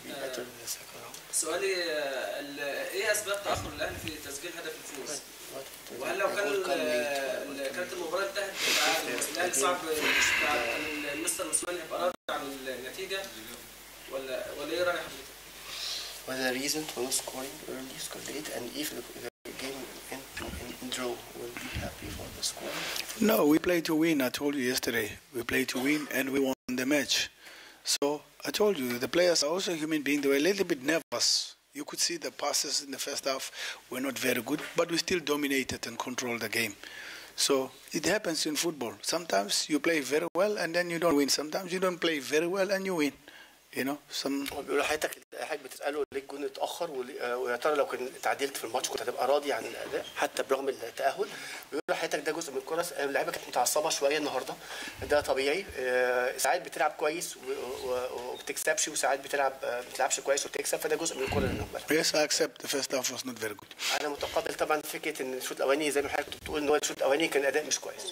سؤالي ايه اسباب تاخر الاهلي في تسجيل هدف الفوز؟ وهل لو كانت المباراه انتهت الاهلي صعب المستر مسؤولي يبقى راضي عن النتيجه ولا ايه راي حضرتك؟ Was the reason for not scoring early, score late, and if the game in draw, will be happy for the score? No, we play to win. I told you yesterday. We play to win, and we won the match. So I told you the players are also human beings. They were a little bit nervous. You could see the passes in the first half were not very good, but we still dominated and controlled the game. So it happens in football. Sometimes you play very well and then you don't win. Sometimes you don't play very well and you win. You know, بيقولوا حضرتك بتساله ليه الجون اتاخر ويا ترى لو كنت اتعادلت في الماتش كنت هتبقى راضي عن الاداء حتى برغم التاهل. بيقولوا حضرتك ده جزء من الكره. اللعيبه كانت متعصبه شويه النهارده، ده طبيعي. ساعات بتلعب كويس وبتكسبش، وساعات ما بتلعبش كويس وبتكسب، فده جزء من الكره اللي نقبلها. Yes, I accept the first half was not very good. انا متقبل طبعا فكره ان الشوط الاولاني زي ما حضرتك بتقول ان هو الشوط الاولاني كان اداء مش كويس.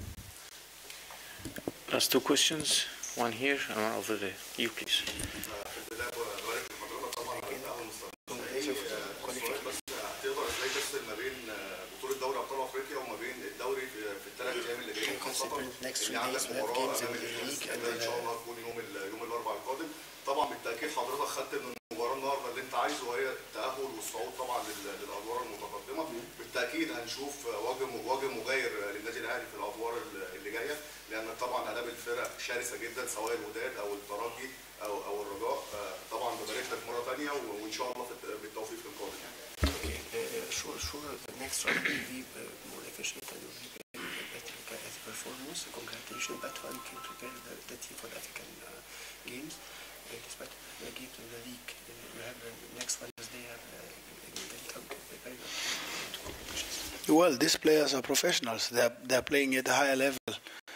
Last two questions. One here and one over there. You please. طبعا بالتاكيد حضرتك خدت من المباراه النهارده اللي انت عايزه، وهي التاهل والصعود طبعا للادوار المتقدمه. بالتاكيد هنشوف وجه مغاير للنادي الاهلي في الادوار اللي جايه، لان طبعا اداء الفرق شرسه جدا سواء الوداد او الترجي او الرجاء. طبعا ببارك لك مره ثانيه وان شاء الله بالتوفيق في القادم يعني. Sure, the next round will be more efficient and will be better performance. Congratulations, but how you can prepare the team for the African games, despite the games in the league. You have the next one is they have very good. Well, these players are professionals. They're playing at a higher level.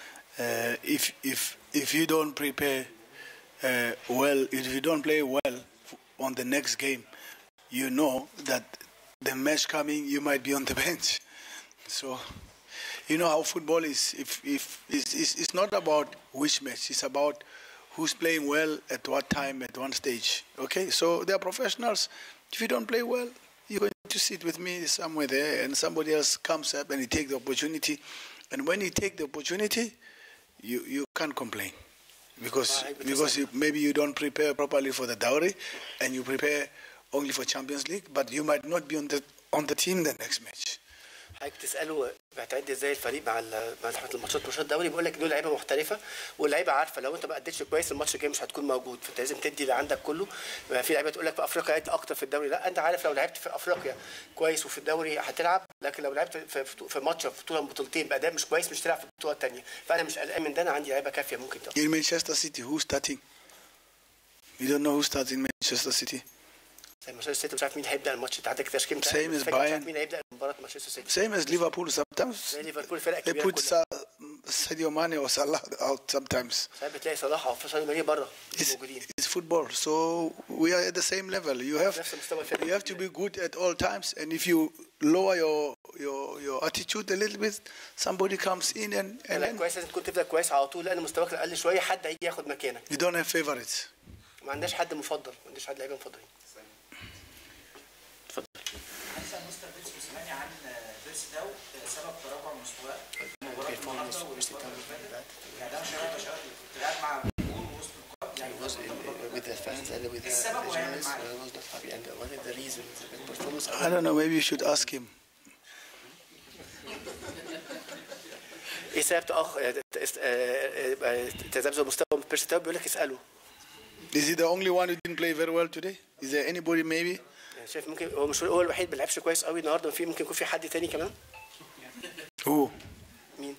If you don't prepare if you don't play well on the next game, you know that the match coming you might be on the bench. So you know how football is. If it's not about which match, it's about who's playing well at what time at one stage. Okay, so they are professionals. If you don't play well, you're going to sit with me somewhere there, and somebody else comes up and he take the opportunity. And when you take the opportunity, you can't complain, because maybe you don't prepare properly for the dowry, and you prepare only for Champions League, but you might not be on the team the next match. حضرتك تساله بتعد ازاي الفريق مع ماتشات الدوري، بيقول لك دول لعيبه محترفه واللعيبه عارفه لو انت ما اديتش كويس الماتش الجاي مش هتكون موجود، فانت لازم تدي اللي عندك كله. في لعيبه تقول لك في افريقيا ادي اكتر في الدوري، لا انت عارف لو لعبت في افريقيا كويس وفي الدوري هتلعب، لكن لو لعبت في ماتش في بطوله من بطولتين باداء مش كويس مش هتلعب في البطوله الثانيه. فانا مش قلقان من ده، انا عندي لعيبه كافيه ممكن تلعب. In Manchester City, who's starting? You don't know who starts in Manchester City. مانشستر سيتي مش عارف مين هيبدا الماتش، انت عندك تشكيل same as Bayern. مين هيبدا مباراه مانشستر سيتي. Same as Liverpool sometimes. ليفربول فرق They كبيره put Sadio Mane or Salah out sometimes. ساعات بتلاقي صلاح او ساديو ماني بره موجودين. It's football, so we are at the same level. You have to be good at all times, and if you lower your attitude a little bit, somebody comes in and لا كويس، لازم تكون تبدا كويس على طول، لان مستواك اقل شويه حد هيجي ياخد مكانك. You don't have favorites. ما عندناش حد مفضل، ما عندناش حد لعيبه مفضلين. اتفضل. هسأل مستر بيتسو سليماني عن بيرس داو سبب تراجع مستواه في مباراة النهارده والمباراة اللي فاتت. يعني ده مش هيبقى كنت قاعد مع جمهور وسط القاعة، I was with the fans and with the journalists. I was not happy. And what is the reason? The performance? I don't know. Maybe you should ask him. ايه سبب تذبذب مستوى بيرسي تاو؟ بيقول لك اساله. Is he the only one who didn't play very well today? Is there anybody maybe? شايف ممكن هو مش هو الوحيد ما لعبش كويس قوي النهارده، في ممكن يكون في حد تاني كمان. Who? مين؟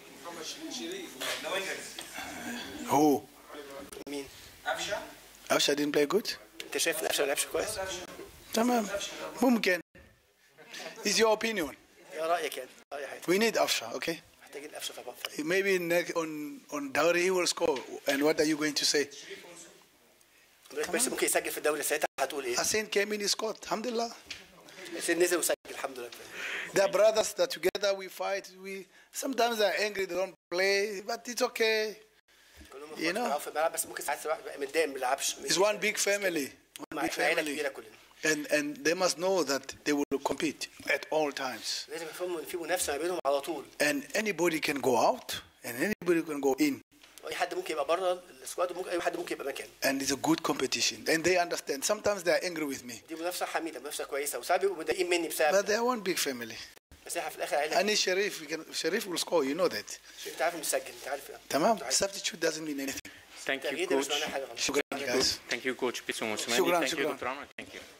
Who? مين؟ Afsha didn't play good? انت شايف Afsha ما لعبش كويس؟ تمام. ممكن. Is your opinion? يا رايك يعني؟ راي حياتي. We need Afsha, okay? محتاجين Afsha طبعا. Maybe on Dowry he will score. And what are you going to say? بيرسي ممكن يسجل في الدوري ساعتها هتقول ايه؟ Hassan came in, he scored. Alhamdulillah. حسين نزل وسجل الحمد لله. They are brothers that together we fight. We sometimes they are angry, they don't play, but it's okay. You know, بس ممكن ساعات الواحد بيبقى متضايق ما بيلعبش. It's one big family. One big family. And they must know that they will compete at all times. لازم يفهموا ان في منافسه ما بينهم على طول. And anybody can go out and anybody can go in. اي حد ممكن يبقى بره السكواد وممكن اي حد ممكن يبقى مكان. And it's a good competition. And they understand. Sometimes they are angry with me. دي منافسه حميده، منافسه كويسه، وساعات بيبقوا متضايقين مني بسبب. But they are one big family. بس احنا في الاخر عيله. And Sharif will score. You know that. انت عارف مسجل، انت عارف. تمام. Substitute doesn't mean anything. Thank you, coach. شكرا guys. Thank you, coach. Pitsu Mousmani. شكرا. Thank you, Dr. Ahmed. Thank you.